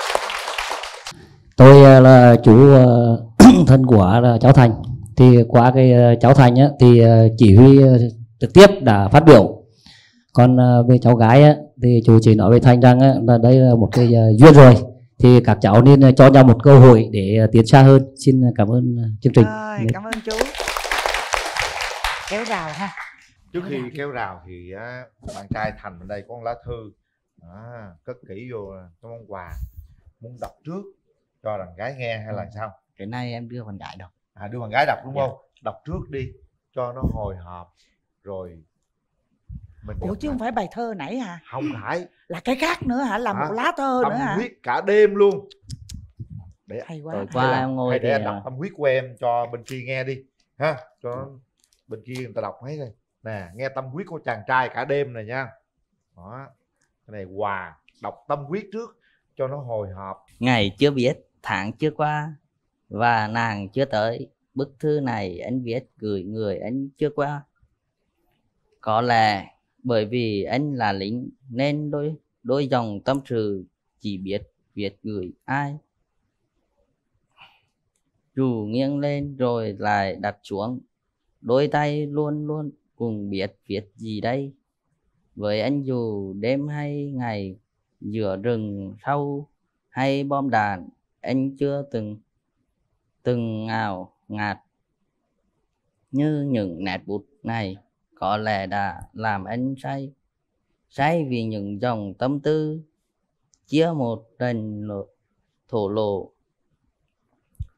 Tôi là chú thân của cháu Thành. Thì qua cái cháu Thành á, thì chỉ huy trực tiếp đã phát biểu. Còn về cháu gái á, thì chú chỉ nói với Thành rằng á, là đây là một cái duyên rồi. Thì các cháu nên cho nhau một cơ hội để tiến xa hơn. Xin cảm ơn chương trình. Rồi, cảm ơn chú. Kéo rào ha. Trước khi kéo rào thì á, bạn trai Thành bên đây có một lá thư à, cất kỹ vô cái món quà, muốn đọc trước cho đàn gái nghe hay là sao? Cái này em đưa bạn gái đọc. À, đưa bạn gái đọc đúng Dạ. không? Đọc trước đi cho nó hồi hộp rồi mình. Ủa chứ không phải bài thơ nãy hả? Không phải. Là cái khác nữa hả? Là à, một lá thơ tâm nữa hả? Tâm huyết cả đêm luôn. Để hay quá. Tối qua em ngồi hay thì để anh đọc tâm huyết của em cho bên kia nghe đi ha, cho nó, bên kia người ta đọc mấy đây nè, nghe tâm huyết của chàng trai cả đêm này nha. Đó, cái này quà, đọc tâm huyết trước cho nó hồi hộp. Ngày chưa biết, tháng chưa qua và nàng chưa tới. Bức thư này anh viết gửi người anh chưa qua. Có lẽ bởi vì anh là lính nên đôi đôi dòng tâm sự chỉ biết viết gửi ai. Dù nghiêng lên rồi lại đặt xuống, đôi tay luôn luôn cùng biết viết gì đây. Với anh dù đêm hay ngày, giữa rừng sâu hay bom đạn, anh chưa từng từng ngào ngạt như những nét bút này. Có lẽ đã làm anh say, say vì những dòng tâm tư chia một lần thổ lộ.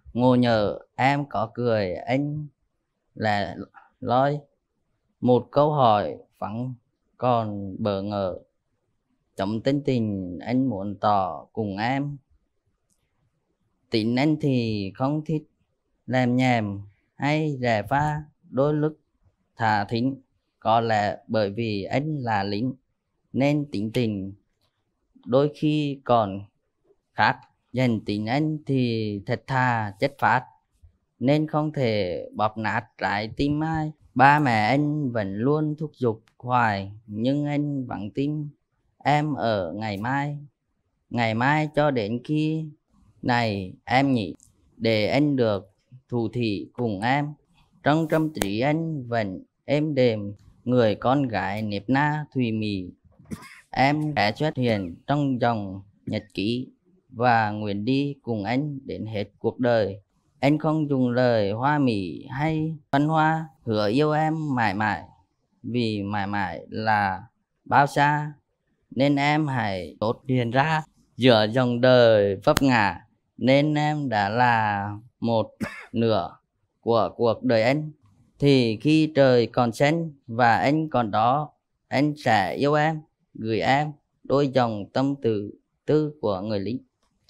ngồi nhờ em có cười anh là lối. Một câu hỏi vẫn còn bỡ ngỡ, chấm tính tình anh muốn tỏ cùng em. Tính anh thì không thích làm nhảm hay rè pha, đôi lúc thả thính. Có lẽ bởi vì anh là lính nên tính tình đôi khi còn khác. Dành tính anh thì thật thà chất phát nên không thể bóp nát trái tim ai. Ba mẹ anh vẫn luôn thúc giục hoài, nhưng anh vẫn tin em ở ngày mai. Ngày mai cho đến khi này em nhỉ, để anh được thủ thỉ cùng em. Trong tâm trí anh vẫn êm đềm người con gái nếp na thùy mị. Em sẽ xuất hiện trong dòng nhật ký và nguyện đi cùng anh đến hết cuộc đời. Anh không dùng lời hoa mỹ hay văn hoa, hứa yêu em mãi mãi, vì mãi mãi là bao xa. Nên em hãy tốt hiện ra giữa dòng đời vấp ngã, nên em đã là một nửa của cuộc đời anh. Thì khi trời còn xanh và anh còn đó, anh sẽ yêu em, gửi em đôi dòng tâm tư tư của người lính.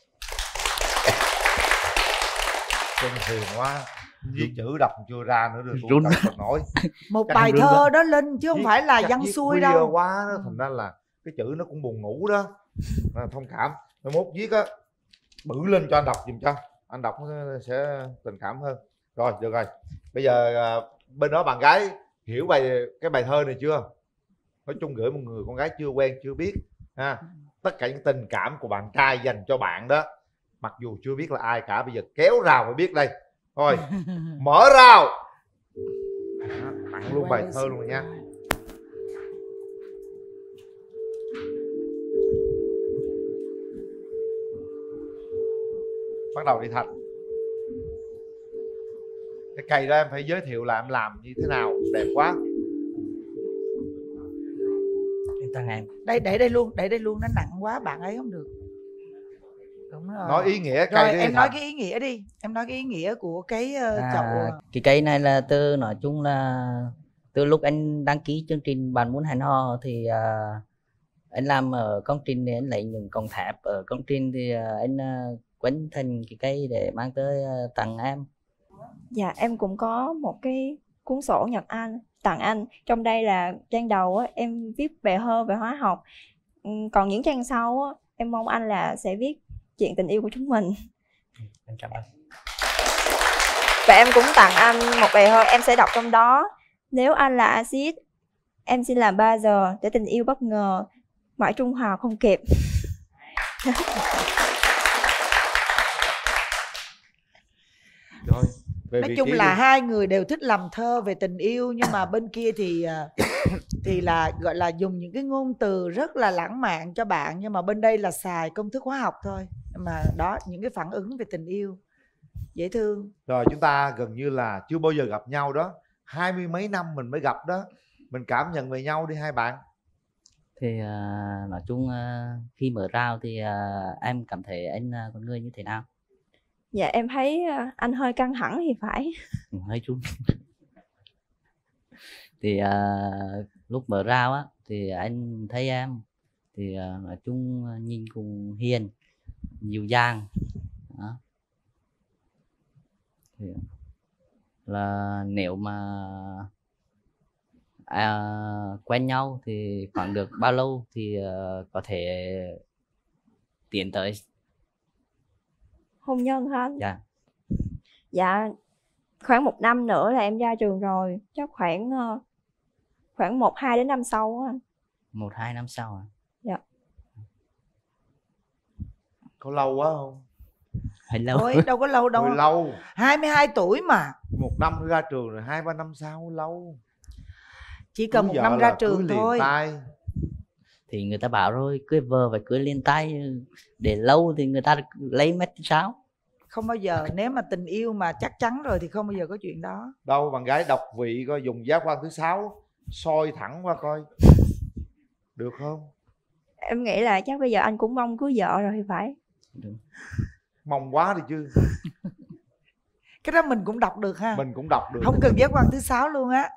Trân thường quá, viết chữ đọc chưa ra nữa, được Run. không nổi. Một Chắc bài run thơ đó. đó Linh chứ không Viết- phải là chắc văn viết xuôi khuya đâu. quá đó, thành ra là cái chữ nó cũng buồn ngủ đó. À, thông cảm. Mai mốt viết á bự lên cho anh đọc giùm cho, anh đọc nó sẽ tình cảm hơn. Rồi được rồi, bây giờ à, bên đó bạn gái hiểu bài cái bài thơ này chưa? Nói chung gửi một người con gái chưa quen chưa biết ha, tất cả những tình cảm của bạn trai dành cho bạn đó, mặc dù chưa biết là ai cả, bây giờ kéo rào mới biết đây. Thôi mở rào, tặng luôn bài thơ luôn rồi nha. Bắt đầu đi Thành. Cái cây đó em phải giới thiệu là em làm như thế nào, đẹp quá. Em tặng em. Đây để đây luôn, để đây luôn, nó nặng quá bạn ấy không được. Đúng rồi. Nói ý nghĩa cây Rồi đi em nói Thành. cái ý nghĩa đi, em nói cái ý nghĩa của cái uh, À, chậu. cái cây này là từ nói chung là từ lúc anh đăng ký chương trình Bạn Muốn Hẹn Hò thì uh, anh làm ở công trình thì anh lấy những cọng thép ở công trình thì uh, anh uh, quấn thành cái cây để mang tới uh, tặng em. Dạ em cũng có một cái cuốn sổ nhật anh tặng anh. Trong đây là trang đầu á, em viết về thơ về hóa học. Ừ, còn những trang sau á, em mong anh là sẽ viết chuyện tình yêu của chúng mình. Em cảm ơn. Và em cũng tặng anh một bài thơ em sẽ đọc trong đó. Nếu anh là axit, em xin làm ba giờ để tình yêu bất ngờ, mãi trung hòa không kịp. Rồi, về Nói vị chung trí là đi. hai người đều thích làm thơ về tình yêu, nhưng mà bên kia thì à, thì là gọi là dùng những cái ngôn từ rất là lãng mạn cho bạn, nhưng mà bên đây là xài công thức hóa học thôi. Mà đó, những cái phản ứng về tình yêu dễ thương. Rồi chúng ta gần như là chưa bao giờ gặp nhau đó, hai mươi mấy năm mình mới gặp đó, mình cảm nhận về nhau đi hai bạn. Thì uh, nói chung uh, khi mở rào thì uh, em cảm thấy anh uh, con người như thế nào? Dạ em thấy uh, anh hơi căng thẳng thì phải. Hơi chung. Thì uh, lúc mở rào á thì anh thấy em thì uh, nói chung nhìn cũng hiền, dịu dàng đó. Thì là nếu mà à, quen nhau thì khoảng được bao lâu thì uh, có thể tiến tới Hôn nhân hả anh? dạ Dạ khoảng một năm nữa là em ra trường rồi, chắc khoảng uh, khoảng một hai đến năm sau á anh. một hai năm sau à? Dạ. Có lâu quá không? Hơi lâu. Ôi, đâu có lâu đâu. Hơi lâu. hai mươi hai tuổi mà. Một năm ra trường rồi hai ba năm sau lâu. Chỉ cần Bây một giờ năm là ra cưới trường liền thôi. tay. Thì người ta bảo rồi, cưới vợ phải cưới liền tay, để lâu thì người ta lấy mất sao? Không bao giờ, nếu mà tình yêu mà chắc chắn rồi thì không bao giờ có chuyện đó. Đâu, bạn gái đọc vị coi, dùng giác quan thứ sáu soi thẳng qua coi được không? Em nghĩ là chắc bây giờ anh cũng mong cưới vợ rồi thì phải. Mong quá đi chứ. Cái đó mình cũng đọc được ha. Mình cũng đọc được. Không cần giác quan thứ sáu luôn á.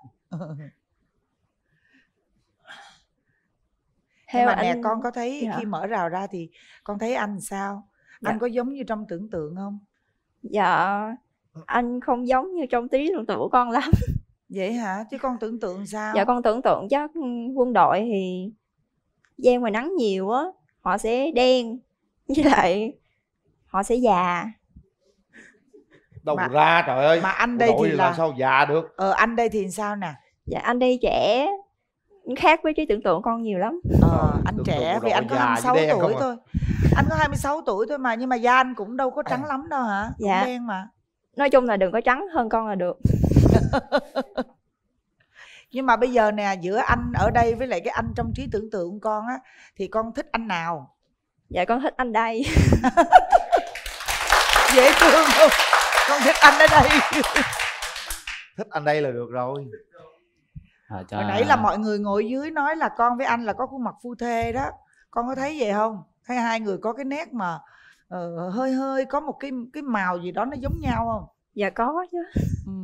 Nhưng mà nè, con có thấy dạ. khi mở rào ra thì con thấy anh sao? Dạ. Anh có giống như trong tưởng tượng không? Dạ, anh không giống như trong trí tưởng tượng của con lắm. Vậy hả? Chứ con tưởng tượng sao? Dạ con tưởng tượng chắc quân đội thì gian ngoài nắng nhiều á, họ sẽ đen, với lại họ sẽ già. Đâu mà, ra trời ơi. Mà anh đây thì là... làm sao già được? Ờ anh đây thì sao nè? Dạ anh đây trẻ, khác với trí tưởng tượng con nhiều lắm. Ờ anh trẻ vì anh có hai mươi sáu tuổi thôi. Anh có hai mươi sáu tuổi thôi mà, nhưng mà da anh cũng đâu có trắng lắm đâu hả? Cũng dạ. đen mà. Nói chung là đừng có trắng hơn con là được. Nhưng mà bây giờ nè, giữa anh ở đây với lại cái anh trong trí tưởng tượng của con á, thì con thích anh nào? Dạ con thích anh đây. Dễ thương không? Con thích anh ở đây. Thích anh đây là được rồi. À, hồi nãy là mọi người ngồi dưới nói là con với anh là có khuôn mặt phu thê đó. Con có thấy vậy không? Thấy hai người có cái nét mà uh, hơi hơi có một cái cái màu gì đó nó giống nhau không? Dạ có chứ. Ừ.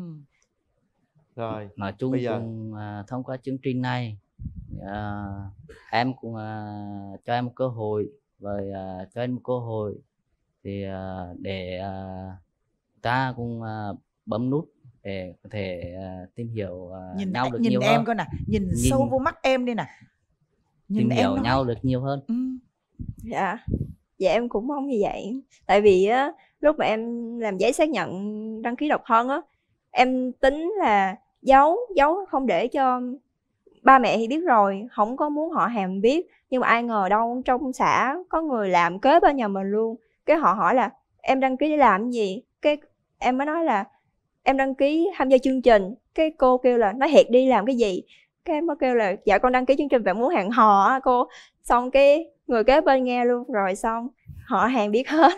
Rồi nói chung bây giờ... cũng uh, thông qua chương trình này uh, em cũng uh, cho em một cơ hội, rồi uh, cho em một cơ hội thì uh, để uh, ta cũng uh, bấm nút để có thể uh, tìm hiểu uh, nhìn, nhau được nhìn nhiều em hơn. Coi nè, nhìn, nhìn sâu vô mắt em đi nè. Nhìn tìm hiểu nói. nhau được nhiều hơn. Ừ. Dạ, dạ em cũng mong như vậy. Tại vì á lúc mà em làm giấy xác nhận đăng ký độc thân á, em tính là giấu giấu không để cho ba mẹ thì biết rồi, không có muốn họ hàng biết. Nhưng mà ai ngờ đâu trong xã có người làm kế bên nhà mình luôn. Cái họ hỏi là em đăng ký để làm cái gì, cái em mới nói là em đăng ký tham gia chương trình. Cái cô kêu là nói thiệt đi làm cái gì, cái em mới kêu là dạ con đăng ký chương trình bạn muốn hẹn hò á cô. Xong cái người kế bên nghe luôn, rồi xong họ hàng biết hết.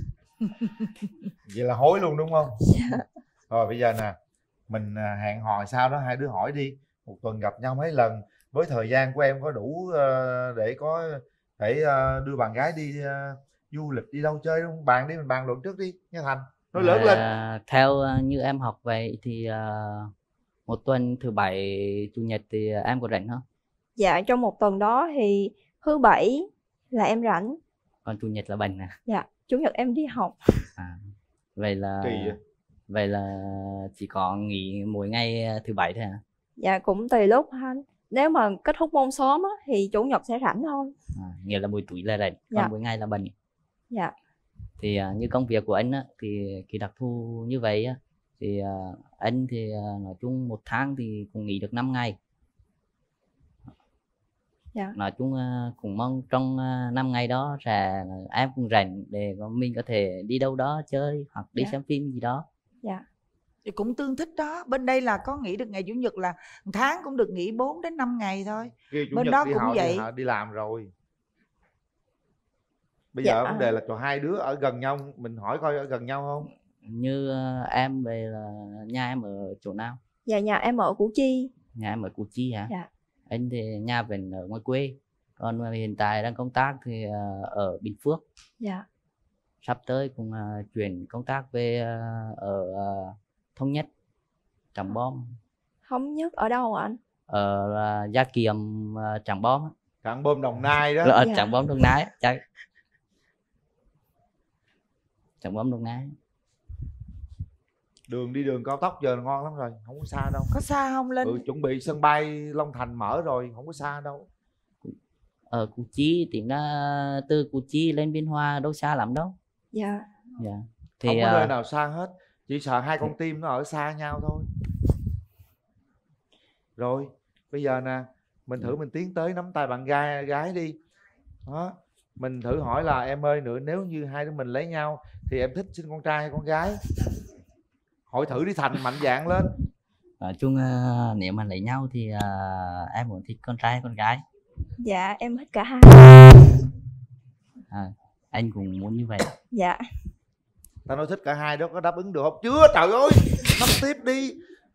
Vậy là hối luôn đúng không? Dạ. Rồi bây giờ nè, mình hẹn hò sao đó hai đứa hỏi đi. Một tuần gặp nhau mấy lần, với thời gian của em có đủ để có thể đưa bạn gái đi du lịch, đi đâu chơi không? Bàn đi, mình bàn luận trước đi nha Thành. Nói lớn lên. À, theo như em học vậy thì uh, một tuần thứ bảy chủ nhật thì em có rảnh không? Dạ trong một tuần đó thì thứ bảy là em rảnh. Còn chủ nhật là bệnh nè. Dạ chủ nhật em đi học. À, vậy là Kỳ vậy? Vậy là chỉ có nghỉ mỗi ngày thứ bảy thôi hả? Dạ cũng tùy lúc anh. Nếu mà kết thúc môn sớm á, thì chủ nhật sẽ rảnh thôi. À, nghĩa là buổi tối là rảnh, dạ. Còn mỗi ngày là bệnh. Dạ. Thì uh, như công việc của anh á, thì cái đặc thù như vậy á, thì uh, anh thì uh, nói chung một tháng thì cũng nghỉ được năm ngày. Dạ. Nói chung uh, cũng mong trong uh, năm ngày đó là em cũng rảnh để mình có thể đi đâu đó chơi hoặc đi dạ. xem phim gì đó. Dạ. Thì cũng tương thích đó. Bên đây là có nghỉ được ngày chủ nhật là một tháng cũng được nghỉ bốn đến năm ngày thôi. Kia chủ bên nhật đó đi cũng họ, vậy. Đi, họ đi làm rồi. Bây dạ. giờ vấn đề là cho hai đứa ở gần nhau, mình hỏi coi ở gần nhau không? Như uh, em về là nhà em ở chỗ nào? Dạ nhà em ở Củ Chi. Nhà em ở Củ Chi hả? Dạ. Anh thì nhà về ở ngoài quê. Còn hiện tại đang công tác thì uh, ở Bình Phước. Dạ. Sắp tới cũng uh, chuyển công tác về uh, ở uh, Thống Nhất, Trảng Bom. Thống Nhất ở đâu hả anh? Ở uh, Gia Kiệm, uh, Trảng Bom. Trảng Bom Đồng Nai đó. Ở dạ. Trảng Bom Đồng Nai chắc. Trảng Bom Đồng Nai. Đường đi đường cao tốc giờ ngon lắm rồi, không có xa đâu. Có xa không Linh? Ừ, chuẩn bị sân bay Long Thành mở rồi, không có xa đâu. Ở Củ Chi thì nó từ Củ Chi lên Biên Hòa đâu xa lắm đâu. Dạ. Dạ. Thì không có uh, nơi nào xa hết, chỉ sợ hai con tim nó ở xa nhau thôi. Rồi bây giờ nè, mình thử mình tiến tới nắm tay bạn gái gái đi đó. Mình thử hỏi là em ơi, nữa nếu như hai đứa mình lấy nhau thì em thích sinh con trai hay con gái? Hỏi thử đi Thành, mạnh dạn lên. Nói chung uh, nếu mà lấy nhau thì uh, em muốn thích con trai hay con gái? Dạ em thích cả hai. À, anh cũng muốn như vậy. Dạ. Tao nói thích cả hai đó có đáp ứng được không? Chưa, trời ơi, nắm tiếp đi.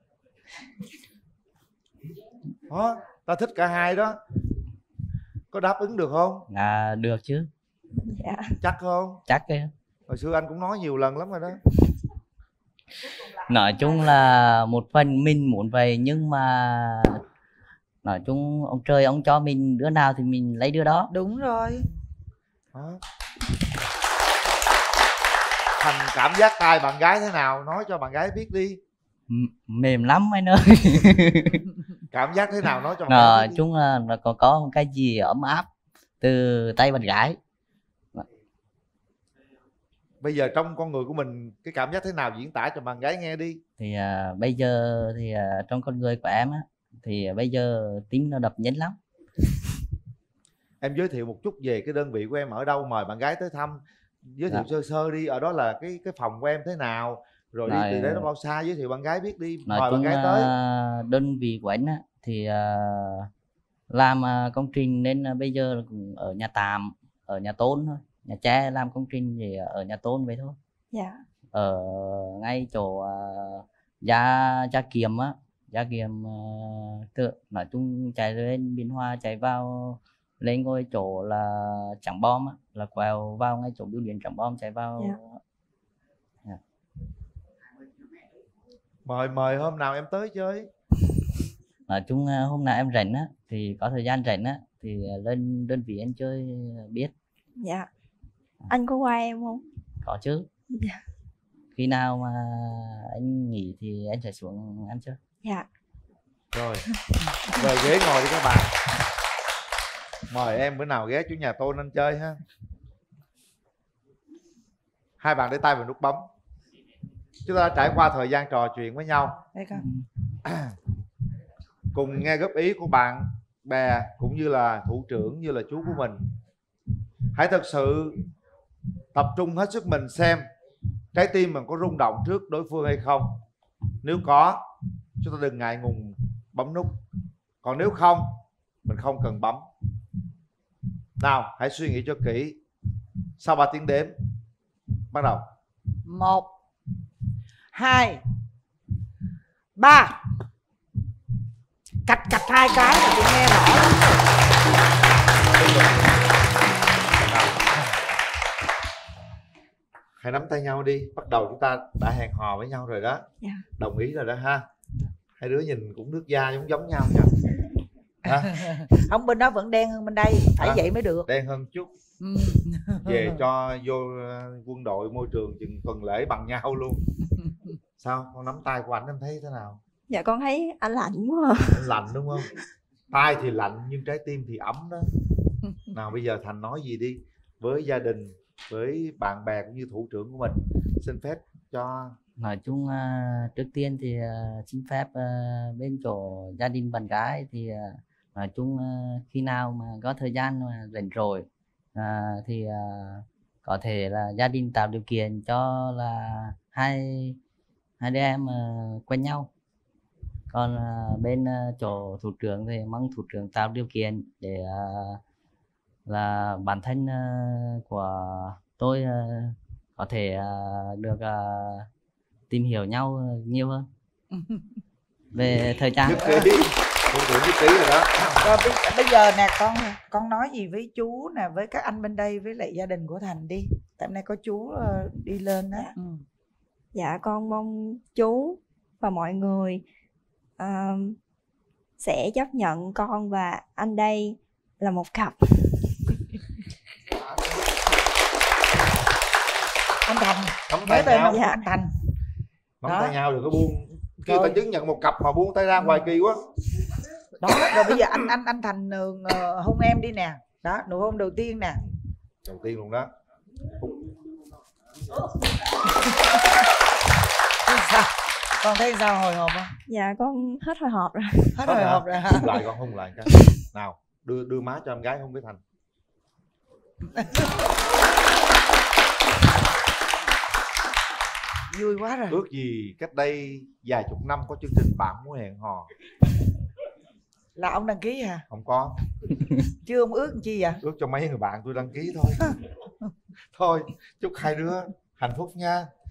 Đó, tao thích cả hai đó, có đáp ứng được không? À, được chứ. Dạ. Chắc không? Chắc kìa. Hồi xưa anh cũng nói nhiều lần lắm rồi đó. Nói chung là một phần mình muốn vậy, nhưng mà nói chung ông trời ông cho mình đứa nào thì mình lấy đứa đó. Đúng rồi. Đó. Thành cảm giác tay bạn gái thế nào nói cho bạn gái biết đi. M mềm lắm anh ơi. Cảm giác thế nào nói cho bạn Nói gái biết đi. chung là nó có có một cái gì ấm áp từ tay bạn gái. Bây giờ trong con người của mình cái cảm giác thế nào diễn tả cho bạn gái nghe đi. Thì à, bây giờ thì à, trong con người của em á, thì à, bây giờ tim nó đập nhanh lắm. Em giới thiệu một chút về cái đơn vị của em ở đâu, mời bạn gái tới thăm. Giới thiệu Dạ. sơ sơ đi, ở đó là cái cái phòng của em thế nào, rồi Nói- đi từ đấy nó bao xa, giới thiệu bạn gái biết đi, Nói mời bạn chung gái tới. à, đơn vị của anh á, thì à, làm à, công trình nên à, bây giờ là cũng ở nhà tạm, ở nhà tôn thôi, nhà tre làm công trình thì ở nhà tôn vậy thôi. Dạ. Ở ngay chỗ à, gia gia kiệm á, gia kiệm à, tự, nói chung chạy lên Biên Hòa, chạy vào lên ngôi chỗ là Trảng Bom á, là quẹo vào ngay chỗ bưu điện Trảng Bom, chạy vào. Dạ. Dạ. Mời mời hôm nào em tới chơi. Nói chung à, hôm nào em rảnh á, thì có thời gian rảnh á, thì lên đơn vị anh chơi biết. Dạ. Anh có qua em không? Có chứ. Dạ. Khi nào mà anh nghỉ thì anh sẽ xuống em chơi. Dạ. Rồi, rồi ghế ngồi đi các bạn. Mời em bữa nào ghé chủ nhà Tôn anh chơi ha. Hai bạn để tay vào nút bấm. Chúng ta đã trải qua thời gian trò chuyện với nhau, Đây con. cùng nghe góp ý của bạn bè cũng như là thủ trưởng, như là chú của mình. Hãy thật sự tập trung hết sức mình xem trái tim mình có rung động trước đối phương hay không. Nếu có, chúng ta đừng ngại ngùng bấm nút. Còn nếu không, mình không cần bấm. Nào, hãy suy nghĩ cho kỹ. Sau ba tiếng đếm, bắt đầu. Một, hai, ba. Cạch cạch hai cái là chị nghe rõ lắm. Hãy nắm tay nhau đi. Bắt đầu chúng ta đã hẹn hò với nhau rồi đó. Dạ. Đồng ý rồi đó ha. Hai đứa nhìn cũng nước da giống giống nhau nha. Ha? Không, bên đó vẫn đen hơn bên đây. Phải Hả? vậy mới được. Đen hơn chút. Ừ. Về cho vô uh, quân đội môi trường chừng tuần lễ bằng nhau luôn. Sao? Con nắm tay của anh em thấy thế nào? Dạ con thấy anh lạnh quá à. Anh lạnh đúng không? Tay thì lạnh nhưng trái tim thì ấm đó. Nào bây giờ Thành nói gì đi với gia đình, với bạn bè cũng như thủ trưởng của mình. Xin phép cho. Nói chung à, trước tiên thì à, xin phép à, bên chỗ gia đình bạn gái thì à, nói chung à, khi nào mà có thời gian mà rảnh rỗi à, thì à, có thể là gia đình tạo điều kiện cho là hai hai đứa em à, quen nhau. Còn à, bên à, chỗ thủ trưởng thì mong thủ trưởng tạo điều kiện để à, là bản thân à, của tôi à, có thể à, được à, tìm hiểu nhau nhiều hơn về thời gian. Nhất trí, thủ trưởng nhất trí rồi đó. Rồi bây, bây giờ nè con con nói gì với chú nè, với các anh bên đây, với lại gia đình của Thành đi. Tại hôm nay có chú uh, đi lên đó. Ừ. Dạ con mong chú và mọi người uh, sẽ chấp nhận con và anh đây là một cặp. Anh Thành, Nắm nói tay tên nhau. ông anh Thành. Nắm Đó. tay nhau đừng có buông. Kêu Rồi. ta chứng nhận một cặp mà buông tay ra ngoài kỳ quá. Đó, rồi bây giờ anh anh anh Thành uh, hôn em đi nè. Đó, nụ hôn đầu tiên nè. Đầu tiên luôn đó. Sao? Con thấy sao, hồi hộp không? Dạ con hết hồi hộp rồi. Hết hồi hộp rồi hả? Hôn lại con, hôn lại cái. Nào, đưa đưa má cho em gái hôn với Thành. Vui quá rồi. Ước gì cách đây vài chục năm có chương trình Bạn Muốn Hẹn Hò. Là ông đăng ký hả? Không có. Chứ ông ước chi vậy? Ước cho mấy người bạn tôi đăng ký thôi. Thôi, chúc hai đứa hạnh phúc nha.